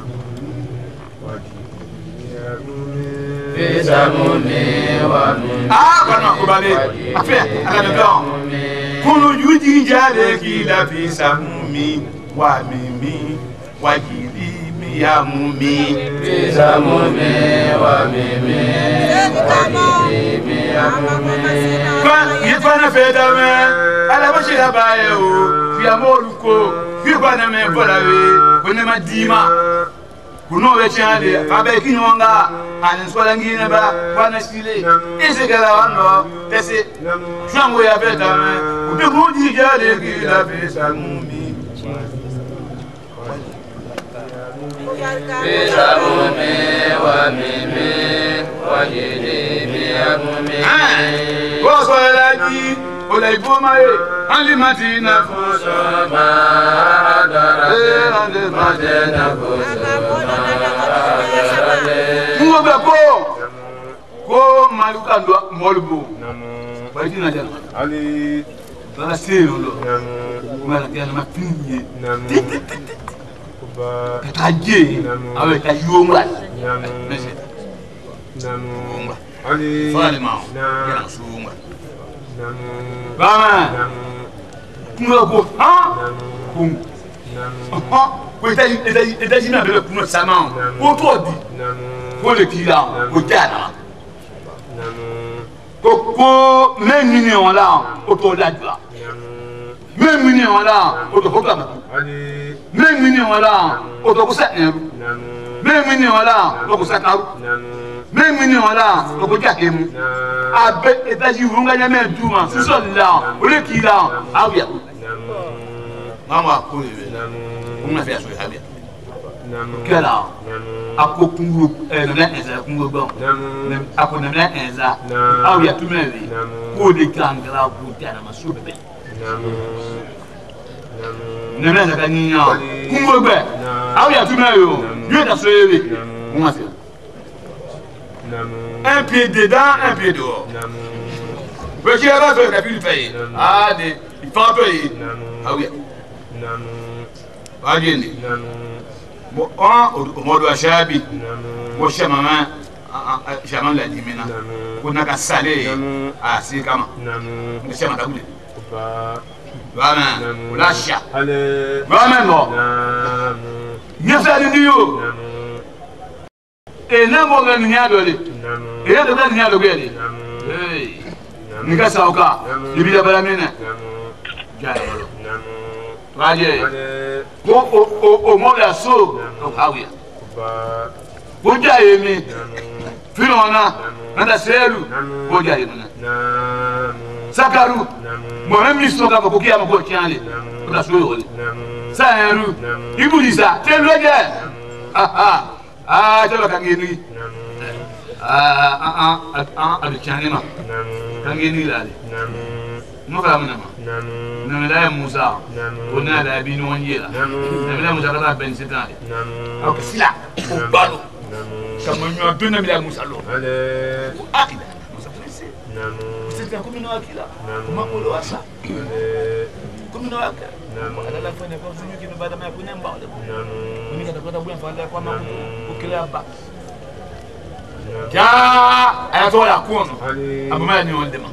fe samome wa meme ah kana ko bale afa ala de blanc kono jiji jale ki la fe samumi wa mimi wa jiri mi ya mumi pesa mumi wa mimi wa jiri mi ya mumi kwa yefana feda me ala bashira baye o fi amoluko fi bana me volawe kone madima kuno wechande fabe kinonga ani swala ngine ba bana stile ezegala wano tese jango ya feda me ubegudi jale kila pesa mumi Besamome wa mime wa jede miamome. Kosolaji olaibomae alimatina fosoma darade majena fosoma. Muobe ko maluka ndo molbu. Bajina jana. Ali la selo. Mala kana mapinye. Kataje avec la yomba ali fale ma yana sunga bama ngoko ha kum ko etaji na bele kuno sama ko to di ko le kila ko jana ko menni on la ko to ladwa menni on la ko to hokama même mini wala otoko satneru même mini wala otoko sataru même mini wala otoko jakemu abe etaji runga nyame duma siso la ole kila abia mama ko le on a fait ça abia kala akokungu na enza kungu bon akona na enza abia tumewe ko de kangala ko tana masube Nana zakaninya kumogbe awu ya tumayo Dieu t'a sauvé on a fait un pied dedans un pied dehors parce qu'il va faire capille payer ah des il faut payer ah oui ah bien bon au mode achabi mo chamama chamama la dimena kuna ka salé ah c'est comment chama ta boule Amen. Lascia. Amen. No. Nyasa ndiyo. Na mo ngani nyado le. Ndo ngani nyado gele. Nika sauka. Libida bala mena. Jaya. Waje. Ko o mo la so. Ko hawia. Ko jaye mi. Filona. Nanda selu. Ko jaye mi. Sakaru. Moi-même l'histoire va beaucoup qui a beaucoup tienné. La chose. Ça un rou. Il vous dit ça. T'es le gars. Ah, tu vas kangeni. Avec tienné ma. Kangeni là. Nous va maintenant. Nous là Moussa. On a la binouanier là. Nous là Moussa là ben c'est là. Ok, c'est là. Au ballon. Ça me donne un milliard Moussa là. Ah, c'est un communauté qui là. Comment on le voit ça? Communauté. On a la fin de la qui nous va dans la première barre. On est dans la première fois là, comment on peut créer un bac. Ja, aya to la kono. Abuma ni on dema.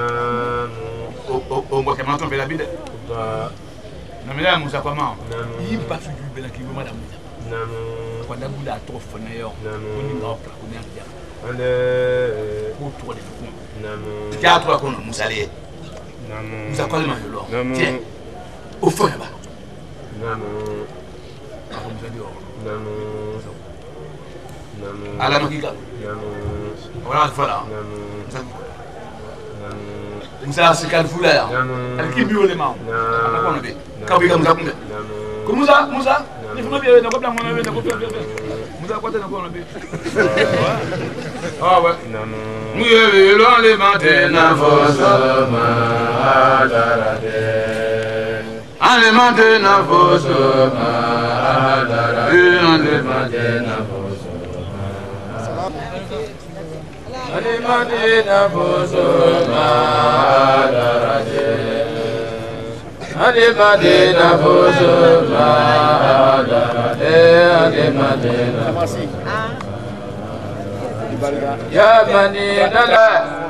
O mo ke maton bela bide. Na mela Musa kwa ma. Yi ba su ju bela ki go madam. Kwa da buda to fo na yo. Oni ma opra ko ni akja. Ko to de ko. Ja to ko Musa le. Musa kwa le ma yo. Tiens. Au fond là-bas. Ala makika. Voilà voilà. Musa sikal fula ya. Alkibi ole ma. Ana ko be. Kabika Musa kumbe. Ko Musa ni fuma be na ko bla mo na ko Musa ko tena ko na be. Ah ouais. Mu ye lo le mate na foso ma darade. Alimante na foso ma alimante na foso alimante na foso ma alimante na foso ma alimante na ya bani dala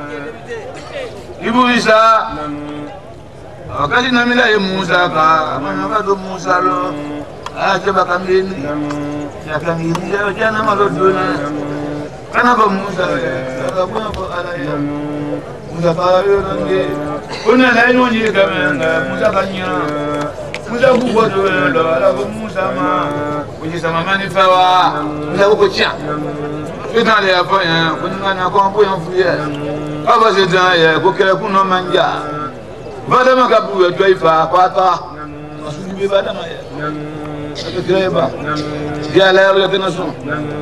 Ibu Isa wakati namila ye Musa ka amana do Musa lo acha bakamini ya kangini ya jana malodona kana ba Musa ka bona ko ala ya Musa ka yo nge ona la no ni kamanga Musa kanya Musa ku bodo lo ala ko Musa ma kunyi sama mani fawa Musa ko chia Dans les affaires, on a compris en fouillère. Avant ces temps, il faut que nous mangions. Madame Kabou, tu es pas, papa. Je suis pas dans ma je ne sais pas. Il y a l'air de tension.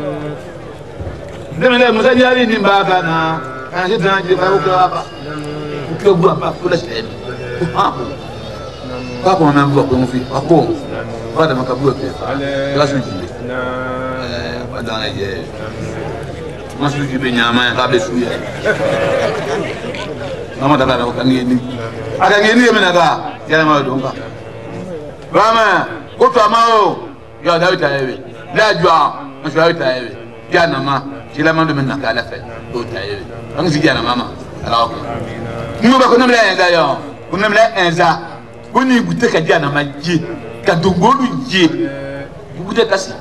Demain, nous allons aller à Bakana. Quand j'ai dans le Bakaba, que vous n'avez pas pour la chaîne. Pas pour même voir qu'on fait. Pas pour. Madame Kabou, là, je suis pas dans les guerres. Moi, je suis venu à ma table de souillé. Maman, tu as dit que tu es venu. Tu es venu, tu es venu. Maman, quand tu as mal, tu as dit que tu es venu. Là, tu as dit que tu es venu. Tu as dit que tu es venu. Tu as dit que tu es venu. Tu as dit maman. Alors, nous ne pouvons pas nous d'ailleurs. Nous ne pouvons pas nous nous goûter que tu as dit que tu as dit vous goûtez cassé.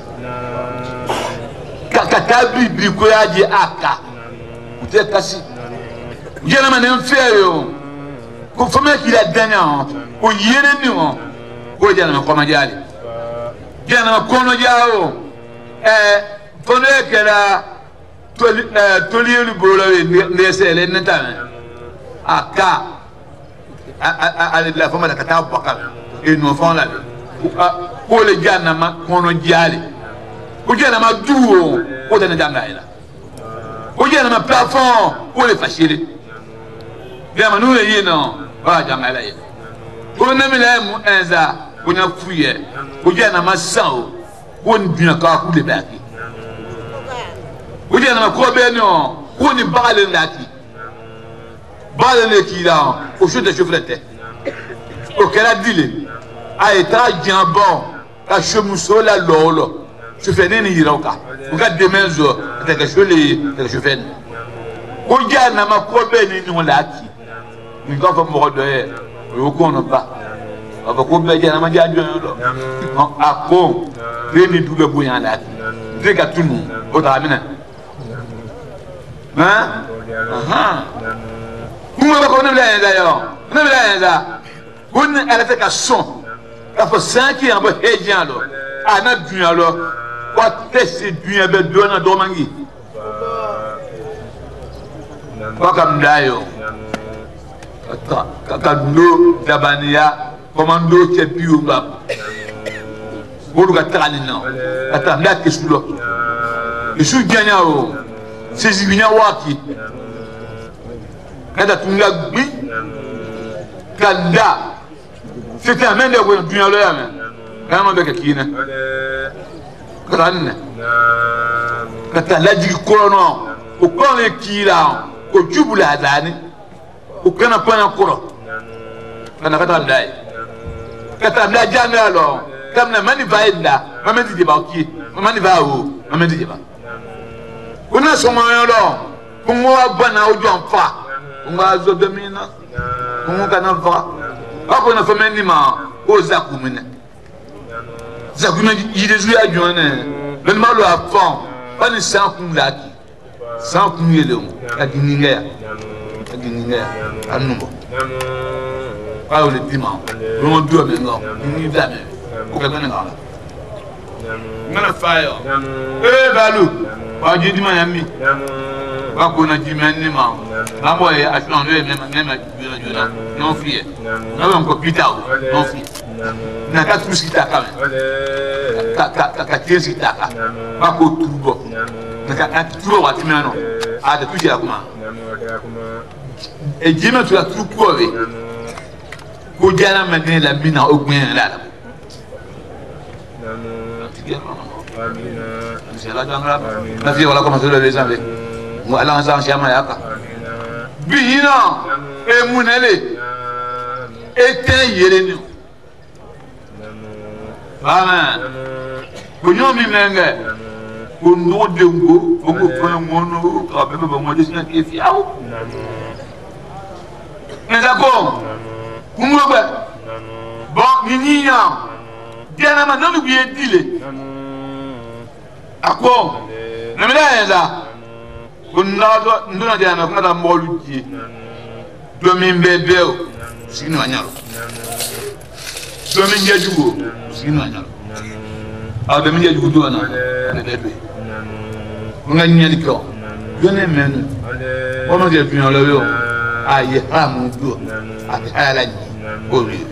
Katabi brikoya di aka ute kasi yena manen feyo ko fama ki la danya ko yene ni on ko jana ko ma jali jana ko no jao fono kala tolielu bolo ne sele neta aka ale la fama la kata bakal et nous font la ko le jana ma ko no jali ko jana ma duo ko tena janga ila ko jana ma plafond ko le fashile bien manu le yino ba janga ila ko na mi la mu enza ko nya fuye ko jana ma sao ko ndina ka ku le baki ko jana ma ko be no ko ni bale ndati bale le kila o chute de chefrete o kera dile a eta jambo ka chemuso la lolo je fais nini yiroka uka demain zo taka shole taka shofen ko jana ma ko be ni no laki ni ko fa mo do e o ko no ba aba ko be jana ma jajo do ako ni dube bo yan laki de ka tunu o ta mina aha kuma ba ko ne la ya yo ne la ya za kun ala ta ka son ka fa sanki en ba hejan lo ana dunya lo what test dunya be dona do mangi bakam dayo kakando dabania komando che piumba bolu ka tani no ata nda kesulo isu ganya o sezi binya waki kada tunga gbi kanda c'était un mende ko dunya lo ya men kama be kina Kranne kata laji korono o kone kila o jubula dani o kana pana koro kana kata ndai kata ndai janga lo kamna mani vaenda mamedi de baki mani va o mamedi de ba on kuna so man lo kungo agbana ojo anfa kungo azo de mina kungo kana va ako na fameni ma o zakumene zakumene yide zu adwane le malo afan on sans kun laki sans kun yele adininga anumo pa o le dima on do me ngo ni dame ko ka ngana ngala ngana fire balu wa jidi ma yami wa ko na jimi ni ma ba mo e asan do e me jona non fie na ba ko pita o non fie na ka tu sita ka ka tiesi ta ka ba ko tubo na ka tubo wa ti me no a de tu ya kuma e jimi tu la tu ko we ko jana me ne la mina ogbin la Amina. Na fi wala kama solo leza be. Mo ala nza shama yaka. Bihina e munele. Ete yere ni. Amen. Kunyo mi menge. Kundo de ngo, ngo fanya ngono, ka bebe ba mo desina ke fi awu. Nza ko. Kumwe ba. Bon, niniya. Diana ma nanu biye dile. Ako. Namela yenza. Kunado ndona diana kuma mbolu ji. Domin bebeo. Sino anyalo. Domin jejugo. Sino anyalo. A domin jejugo do na. Bebe. Kunga nyali ko. Yone menu. Ono je pion lo yo. Aye hamu do. Atala ni. Ori.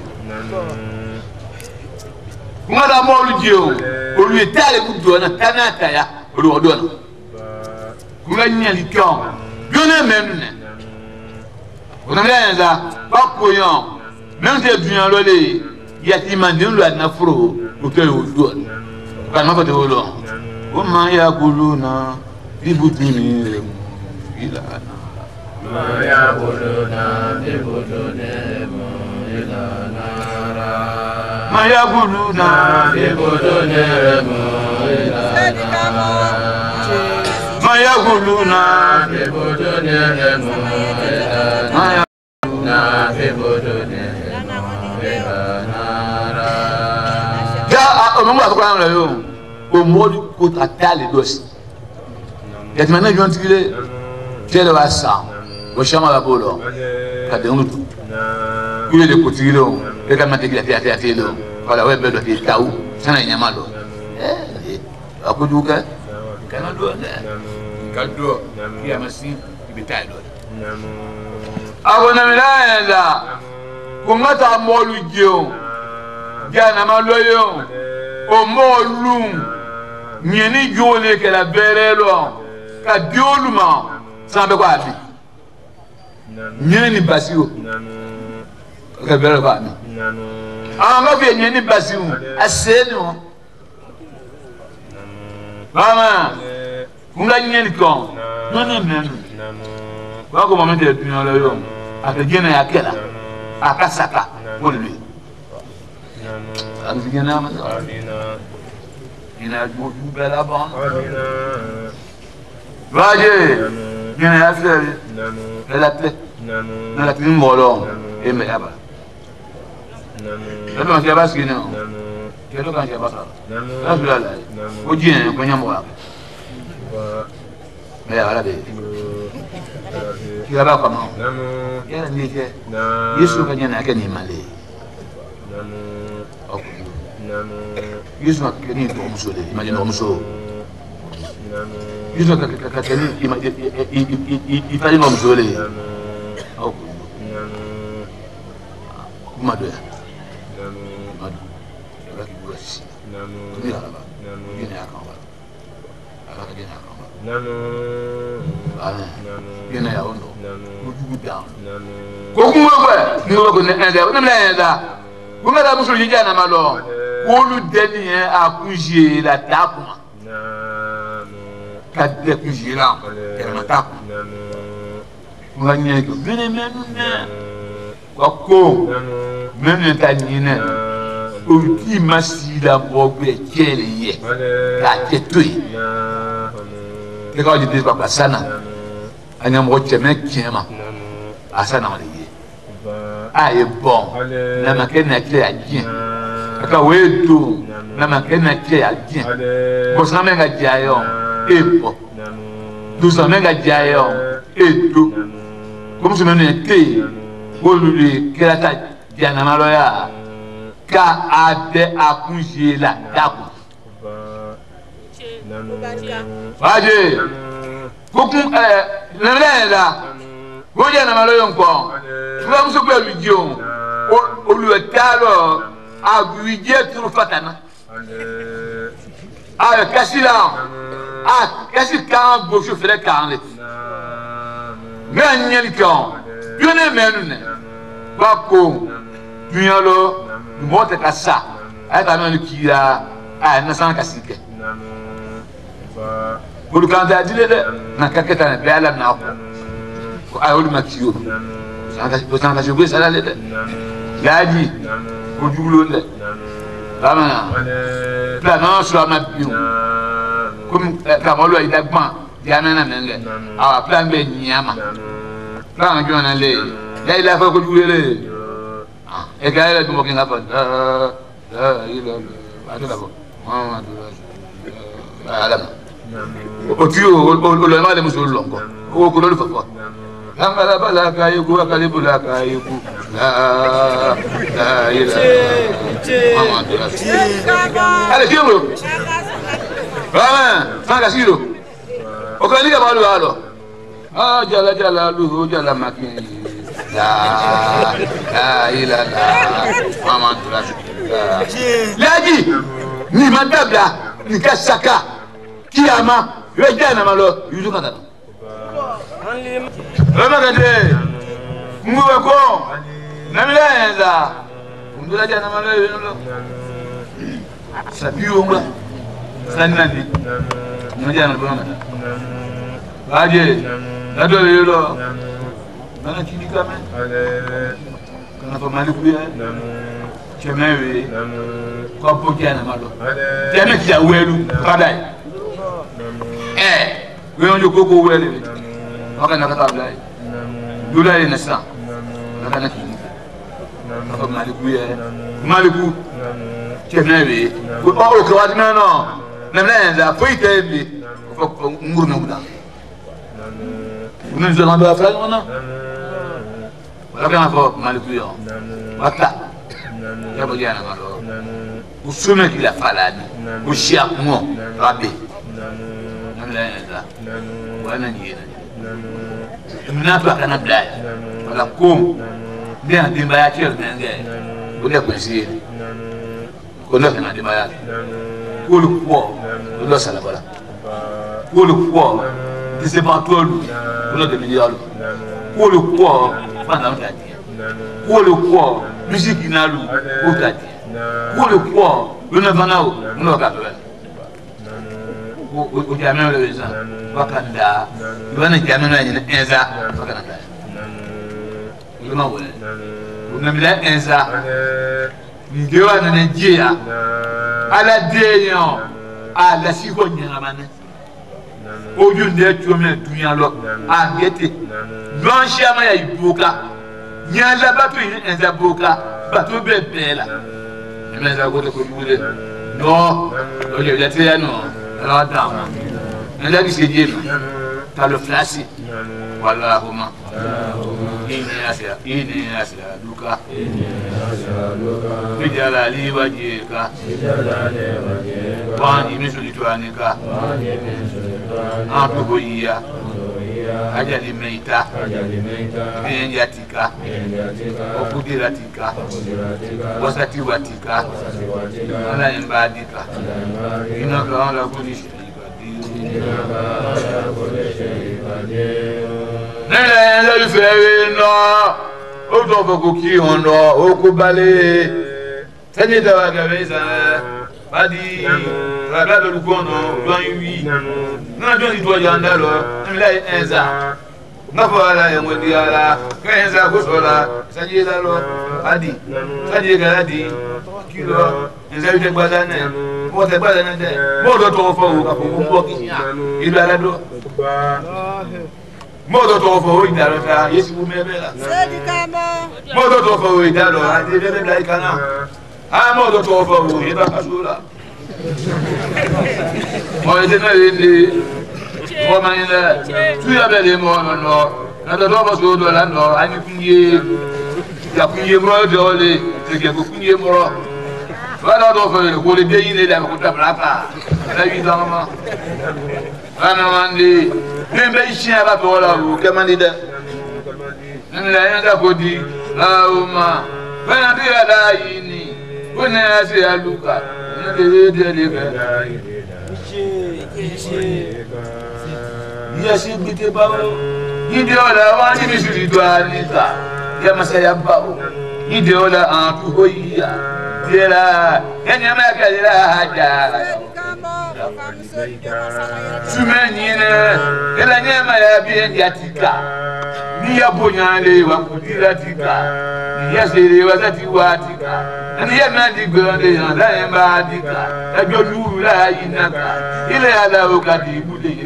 Ngada molu jio olu etale kudo na tanata ya olu odona kunga nyali kyo yone menune ona mlenza bakoyon menze duyan lole yati mandin lo na furo o ke odo kan ma fote olo o ma ya kuluna bibutuni ilana ma ya kuluna bibutuni ilana Maya guluna bibudune muilana Maya guluna bibudune muilana Maya guluna bibudune muilana Ja omungu akwa na yo o modi ko tatale dosi Yatimana jontile tele wasa o shama la bolo kadenu Kuye de kotilo e ka mategila tia telo wala webe do ti taw sana nyamalo akuduka kana do kado ya masi ibitalo abona milaenda kungata molu jeo jana maloyo o molu nyeni jole ke la berelo ka dioluma sambe kwa abi nyeni basio ka berelo kwa abi anga vye nyeni basio aseno mama kunga nyeni ko none menu wako momento ya tunyalo yo akagena yakela akasaka molwe akagena amina ina juju bela bon amina vaje ina yafle la tle la tle molo e me yaba nanu nanu nanu nanu kelo kan jaba nanu la o jien ko nyamo wa me ala de kila kama nanu ya ni ke Yesu kanya na ke ni male nanu nanu Yesu akeni to musole imagine no muso nanu Yesu akeni ifali no musole nanu kumado ya nanu kumado ya ki buasi nanu ni ala nanu ni akamba ala ka gena akamba nanu nanu gena ya ono nanu kujugu down nanu ko kumwe kwa ni ko ne enda na mlenda kunga da muso jana malo wolu deni akuji la takuma nanu kadde kuji la kerma taku nanu kunga nyeko bene menu ne wako menu tanine uti masila bogbe kele ye ka tetui et quand je dis papa sana anya mo cheme kiema asana wale aye bon na makena kile ajien aka wetu na makena kile ajien ko sama nga jayo epo du sama nga jayo etu comme se menu ke boluli kelata diana maloya ka ade akunje la daku waje kokun la goja na maloyo nko tuwa muso kwa lujion oluetalo aguije turu fatana kasila kasi kan gosho fere kan le nganyeli kan yone menune bako dunyalo mote kasa ay ta no kira ay na san kasike bulu kan da dilele na kaketa na bela na ko ay olu makiyo sanka jogue sala le laji ko juglo le bana la non sur ma bio comme kamolo ay dagban diana na menge awa plan be nyama plan jona le ya ila fa ko juglo le e ga ila mo kinga fa ila adula ko alam o tio o le male muso longo o ko lo fa fa angala bala kayiku akalibula kayiku la ila ale kiyo bana sanga siro o kani ka balu alo jala lu jala makin la ila mama tula laji ni madabla ni kasaka kiyama wejana malo yuzu kana Ramagade, Mubako, Namileza, Mundula Janamala, Sapiuma, Sanani, Majana Bona, Baje, Nadolo, Manachinicame, Kanapamalipuya, Chemewi, Kopo Janamalo, Jamekia Welu, Padai. We only go well. Maka nakata dula ni nasa nakana kini maka maliku kenewe ko o ko wadina no namlenza poite bi ko ngurna buda unen zona ba fa ngona wala kana ko maliku yo wata ya bo yana ngalo usume kila falani ushia mo rabi namlenza wana ni Mnapa kana blaya wala kum ndia ndimba ya chelo menge kule kwesi kule kana ndimba ya kule kwa lo sala bala kule kwa dise patolu kule de milialo kule kwa fana mtati kule kwa musique nalu utati kule kwa luna banao mno kabela o jamano le za wakanda bana jamano ni enza wakanda luna we unamila enza ngewa na njia ala deyo ala siko nyaramane oju nde tuome dunya lo angete blanche ama ya ibuka nyala batu enza buka batu bebela enza ko ko mule no o le latia no la dama nda ki sejema ta le flasi wallahuma ini asya duka bijalali wajika wani misulitwanika antugoia ajali meita enjatika okudiratika wasatiwatika ala embadika inaka ala kulishika nela nela fere no o do boko ki hono o ko bale tani da wa gabeza badi raga do kono do wi na do ni do yanda lo nela enza na fala ya modi ala kenza ko sola saji la lo badi saji galadi kilo enza ite gbadane mo te gbadane de mo do to fo o ka ko mo ki ya ilu ala do Modo to fo idalo ta Yesu mebela. Modo to fo idalo ade bebela ikana. Ah modo to fo iba kasula. Mo ede na ende. Mo manila. Tu ya bele mo no. Na do ba so do la no ani kunye. Ya kunye mo dole. Te ke kunye mo. Voilà donc ko le dey ne da ko ta plata. Na wi dama. Ana mandi. Nembe ishia ba tola u kemandida. Nla yanda kodi la uma. Bana dia da yini. Bona ase aluka. Nde de bela. Yesi bite bawo. Ide ola wani misiri do anita. Ya masaya bawo. Ide ola antu hoya. Dela, enya makadira haja. Sumenine, ela nyama ya bienjatika. Ni ya bonyale wa kudira tika. Ni ya sere wa zati watika. Ni ya nadi gbande ya da emba dika. Ejo luru la inaka. Ile ala okati bude.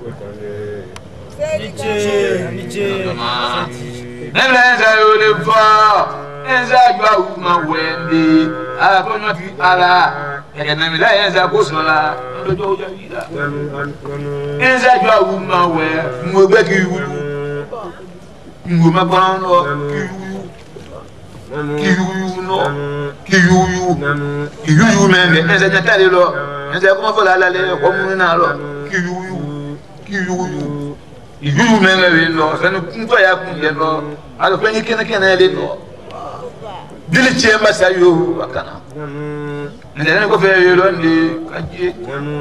Nenza yole fa. Enza jwa uma wende. Ala kono ti ala. Ekena mila enza kosola. Ndojo ujawida. Enza jwa uma we. Mwebe kiwulu. Mwema kwano. Kiwulu no. Kiwulu mende. Enza nyatale lo. Enza kuma fola lale. Komu na lo. Kiwulu mende lo. Sanu kumpa ya kunye lo. Alo kwenye kena le lo. Dili chemba sayo wakana. Ndene ko fe yelo ndi kaje.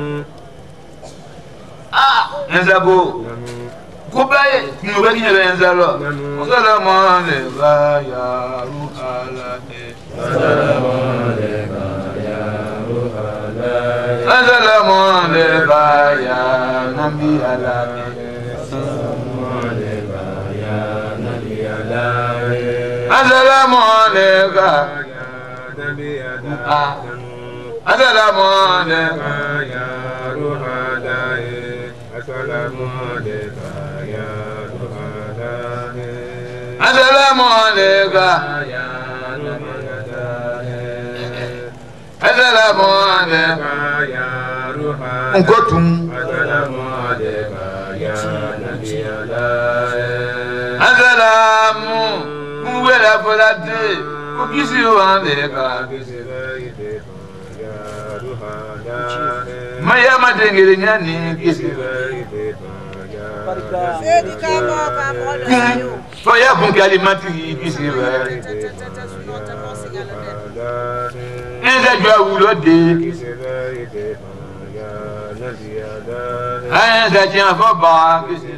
Nza go. Go baye, mo ba kinyelo nza lo. Assalamu alaykum ya ruhalate. Assalamu alaykum ya ruhalate. Assalamu alaykum ya nabi alate. Assalamu alaykum ya nabi alate. Assalamu alaykum Assalamu alaykum ya ruhadaye. Assalamu alaykum ya ruhadaye. Assalamu alaykum ya ruhadaye. Assalamu alaykum ya ruhadaye. Ngotum. Assalamu alaykum ya nabiyalaye. Assalamu muwela folate. Kisi wandeka Maya matengere nyani kisi Faya kunkali mati kisi Enza jwa ulode Enza tian foba kisi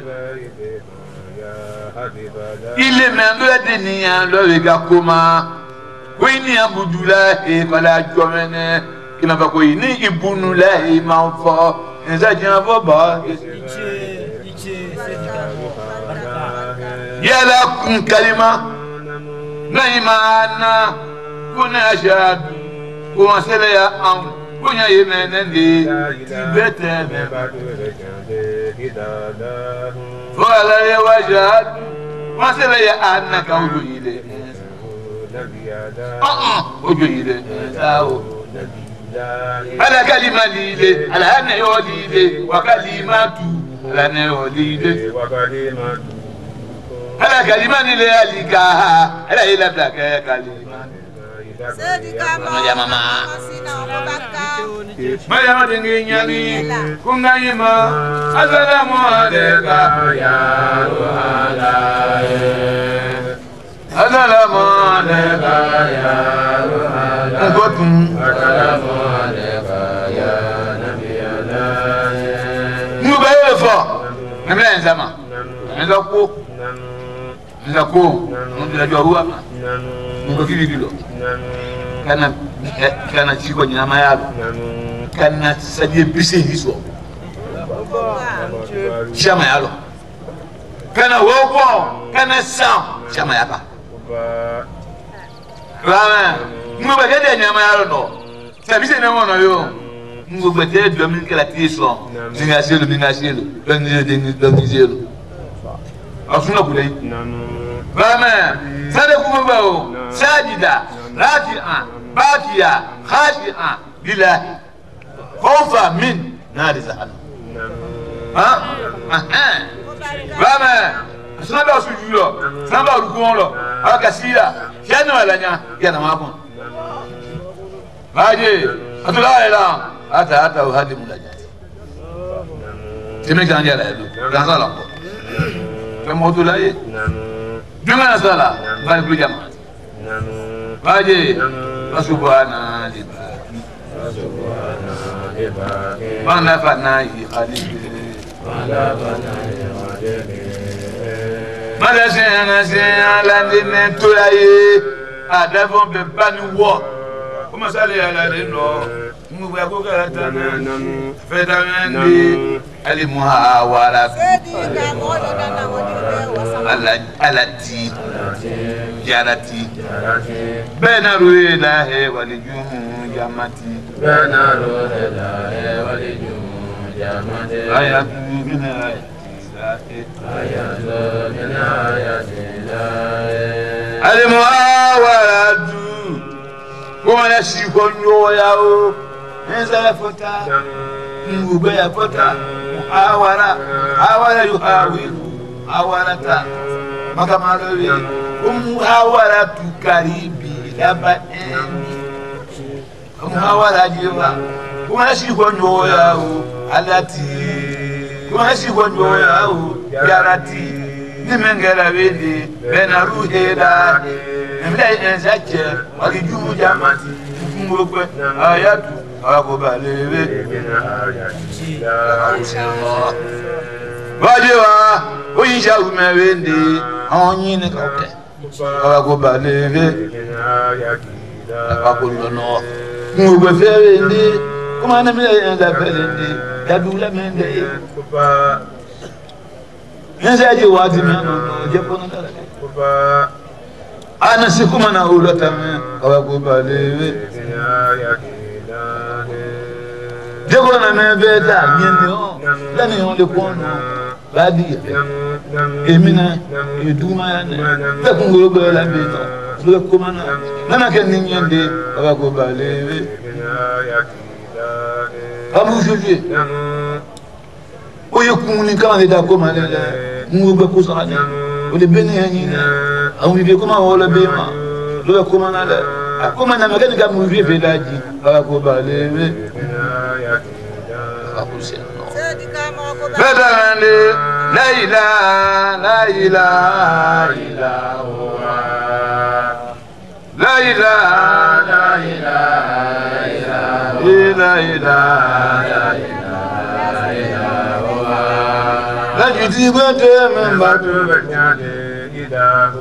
Il est même de Nia, le Gakoma. Oui, ni un boudula et voilà, Jomene. Il m'a pas connu, ni Ibunula et Manfort. Les Adiens Voba. Yala Kunkalima. Naimana. Kunajad. Kuanseleya Am. Kunya Yemenende. Tibete. Voilà les wajad. Kuanseleya Anna Kaudile. Ujile. Ala kalima lile, ala ane yolile, wakalimatu, ala ane yolile, ala kalima lile alikaha, ala ila blake kalima. Maya dengi nyani, kungayima, assalamu alayka ya ruhalaye. Assalamu alayka ya ruhalaye. Assalamu alayka ya nabiyalaye. Mubaye fo. Namla nzama. Nzako. Nzajua huwa. Ngo kibibilo. Kana chiko nyama yalo. Kana sadie bise hizo. Chama yalo. Kana wogo, kana sam, chama yapa. Rama, mubagede nyama yalo no. Sabise na mono yo. Nous mettez 2000 que la tison. Mingacelo. Asuna kule. Bama, sada kumabao, sajida, raki'a, bakiya, khashi'a, lillahi. Khawfa min nar jahannam. Bama, asuna ba sujulo, samba rukulo, akasira, kiano alanya, yana mako. Baje, atula ila, ata uhadi mulajati. Timeka njala yedu, danza lango. Kamu lah ye, jangan salah, balik dulu jam. Baje, Subhana lillahi, mana fana ikhali, mana saya landin tulaye, ada pun beban war. Como sale ala reno, muda ko kata fedamandi ali muhawara. Alati jarati bena ruela he walijum jamati bena ruela he walijum jamati ayatu min ayati alimuawaratu kuma na shikonyo yao enza fota ngube ya fota muhawara yuhawiru awarata makamalowi muhawaratu karibi labaeni muhawara jiwa kuma shikonyo yao alati kuma shikonyo yao yarati nimengela wende bena ruheda nimdai enzache walijumu jamati ngokwe ayatu akobalewe wajewa oyinja umewende onyine koke akobalewe akolono ngokwe fewende kuma namile enza felende yadula mende enzaje wadi meno jepono dala ana sikuma na ulata me akobalewe Dego na me beta nyene o lani on le kono badi emina eduma yana ta kungo go la beta do komana nana ken nyende aba go balewe abu joje o yekuni kama da komana la ngo ko sahani o le beni nyina awu be koma wala bema do komana la akoma na magani kama mvi velaji aba go balewe Bedane la ilaha la juti bote memba to benyade ida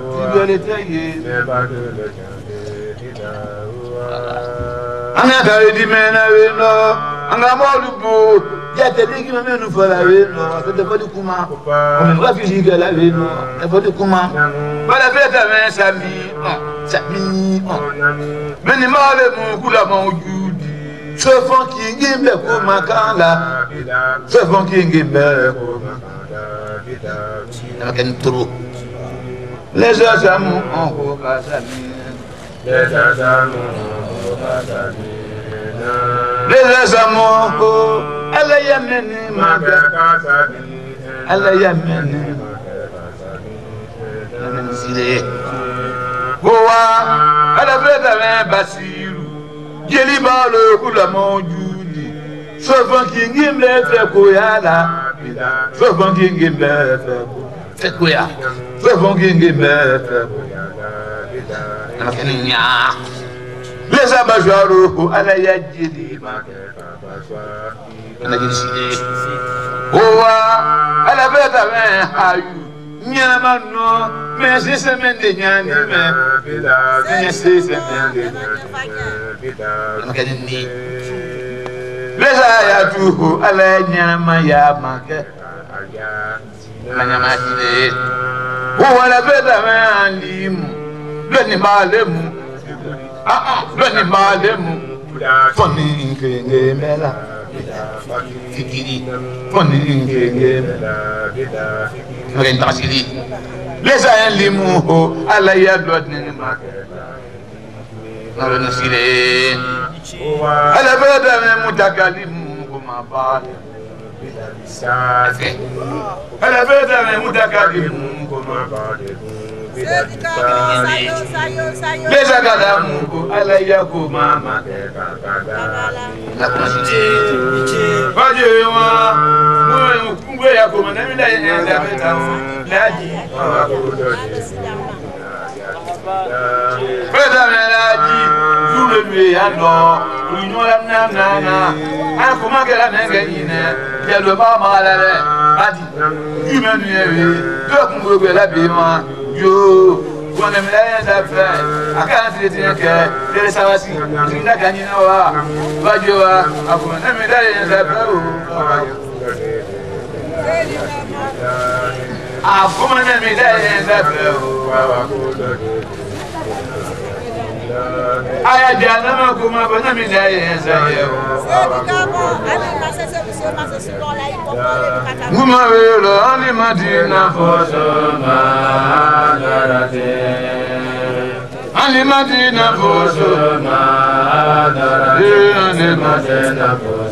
ana kare di mena we no anga molubu yete digi me nu fala we no ate fodi kuma o me wa fi higa la we no e fodi kuma bala beta me sami meni male mu kula mawjudi so fon ki ngimbe ko makala so fon ki ngimbe ko makala ken turu les asamu on ko kasami les amours, elle y a mené ma elle y a mené elle a fait un bassirou, Géliba le coup de mon Judy, sauf qui me fait koyala, sauf qui me fait koya, sauf qui me fait les abajoirs à la yadjili, à la yadjili. Oh, à la bête à main, aïe, Niamano, mais c'est semaine de Niani, mais c'est semaine de Niani. Les ayatou, à la Niamaya, la Niamatine. Oh, à la bête à main, lim, le Nimalemu. Beni malemu Funny Mela Fikiri Funny Rentasili Les aïens limou Alaya blood Nenema Narenasile Alabada Mutakalimu Kumabad Alabada Mutakalimu Kumabad Les agadamu Alaya Kumama La conscience Vajewa Mwe ya kumana Mila ya Zabeta Laji Freda Melaji Zulue Yano Union la Nana Akuma Kela Nengenine Yelwe Mama Lele Badi Humanuere Dokungwe la Bima Yo When I'm laying that flat, I can't see it in a cat. There is a sea, in the canyon. But you are, I couldn't let me die in that blow. I couldn't let me die in that blow. I had done come up and let me die in that Woman will only Madina for some only Madina for some only Madina for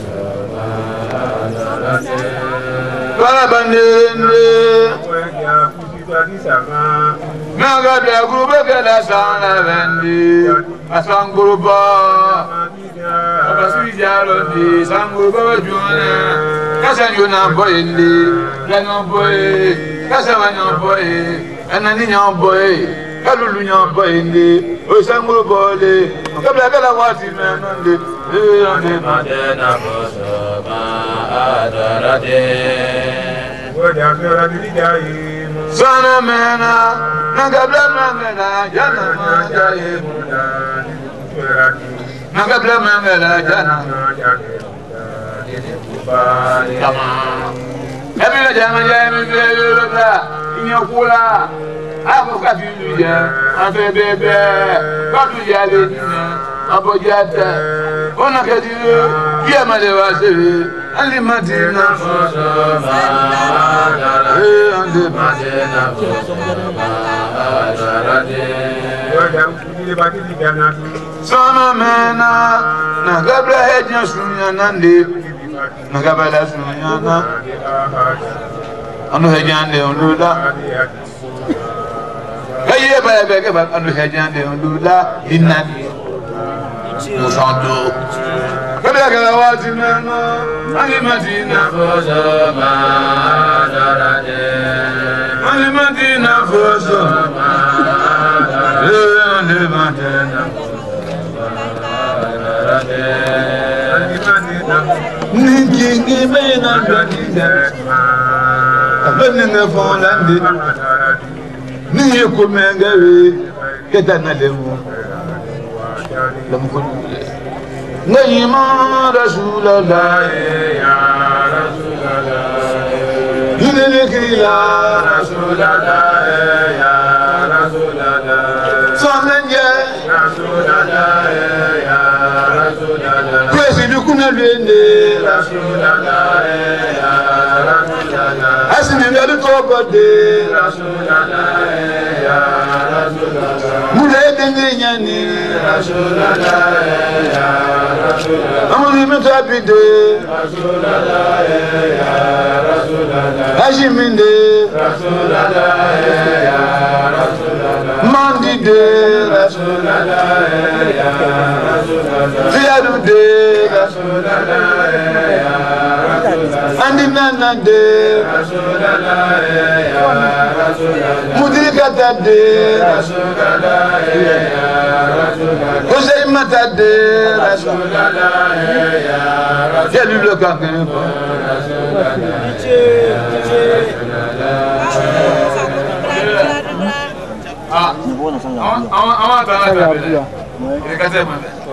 some Naga de grupo que la sana vendi, a San Grupo, a Pasujaro di San Grupo Juna, Casa Juna Boy, Lanon Boy, Casa Manon Boy, and a Ninian Boy, Calunian Boy, O San Grupo, Cabla Watiman, on the Madena Bosoma, Adorade. Sana mena, nagabla mangala, jana majaye muda. Nagabla mangala, jana majaye muda. Kama, every jama jaya mi bebe loka, inyokula, aku kafiluja, afe bebe, katu jale dina, abojata, ona kadiyo, kia malewa sewe, ali madina fosoma, ande madina fosoma, Sama mena, nagabla hednya sunyana ndi, nagabla sunyana, anu hedjande onduda, kaye baya beke bak anu hedjande onduda, inani, musanto, kabla kala wati mena, ali madina fosoma, ali madina fosoma, ali madina. Ninki mena granide, abenenge fonlandi, ni kumengawe, ketana lemu, lemu kunule. Nayima Rasulallah, ya Rasulallah, inelekila Rasulallah, ya Rasulallah, sonenge Rasulallah, ya Rasulallah, kwesidu kuna lwende Rasulallah, ya Rasulallah, asinenge lutobode Rasulallah, ya Rasulallah, mulede nyani Rasulallah, ya Rasulallah, amuli mutabide Rasulallah, ya Rasulallah, ajiminde Rasulallah, ya Rasulallah, mandide Rasulallah, ya Rasulallah, fiadude Rasulallah, ya Rasulallah, andinana de Rasulallah, ya Rasulallah, mudirikata de Rasulallah, ya Rasulallah, uzaimata de Rasulallah, ya Rasulallah, jelu le kangen Rasulallah. Ah, on va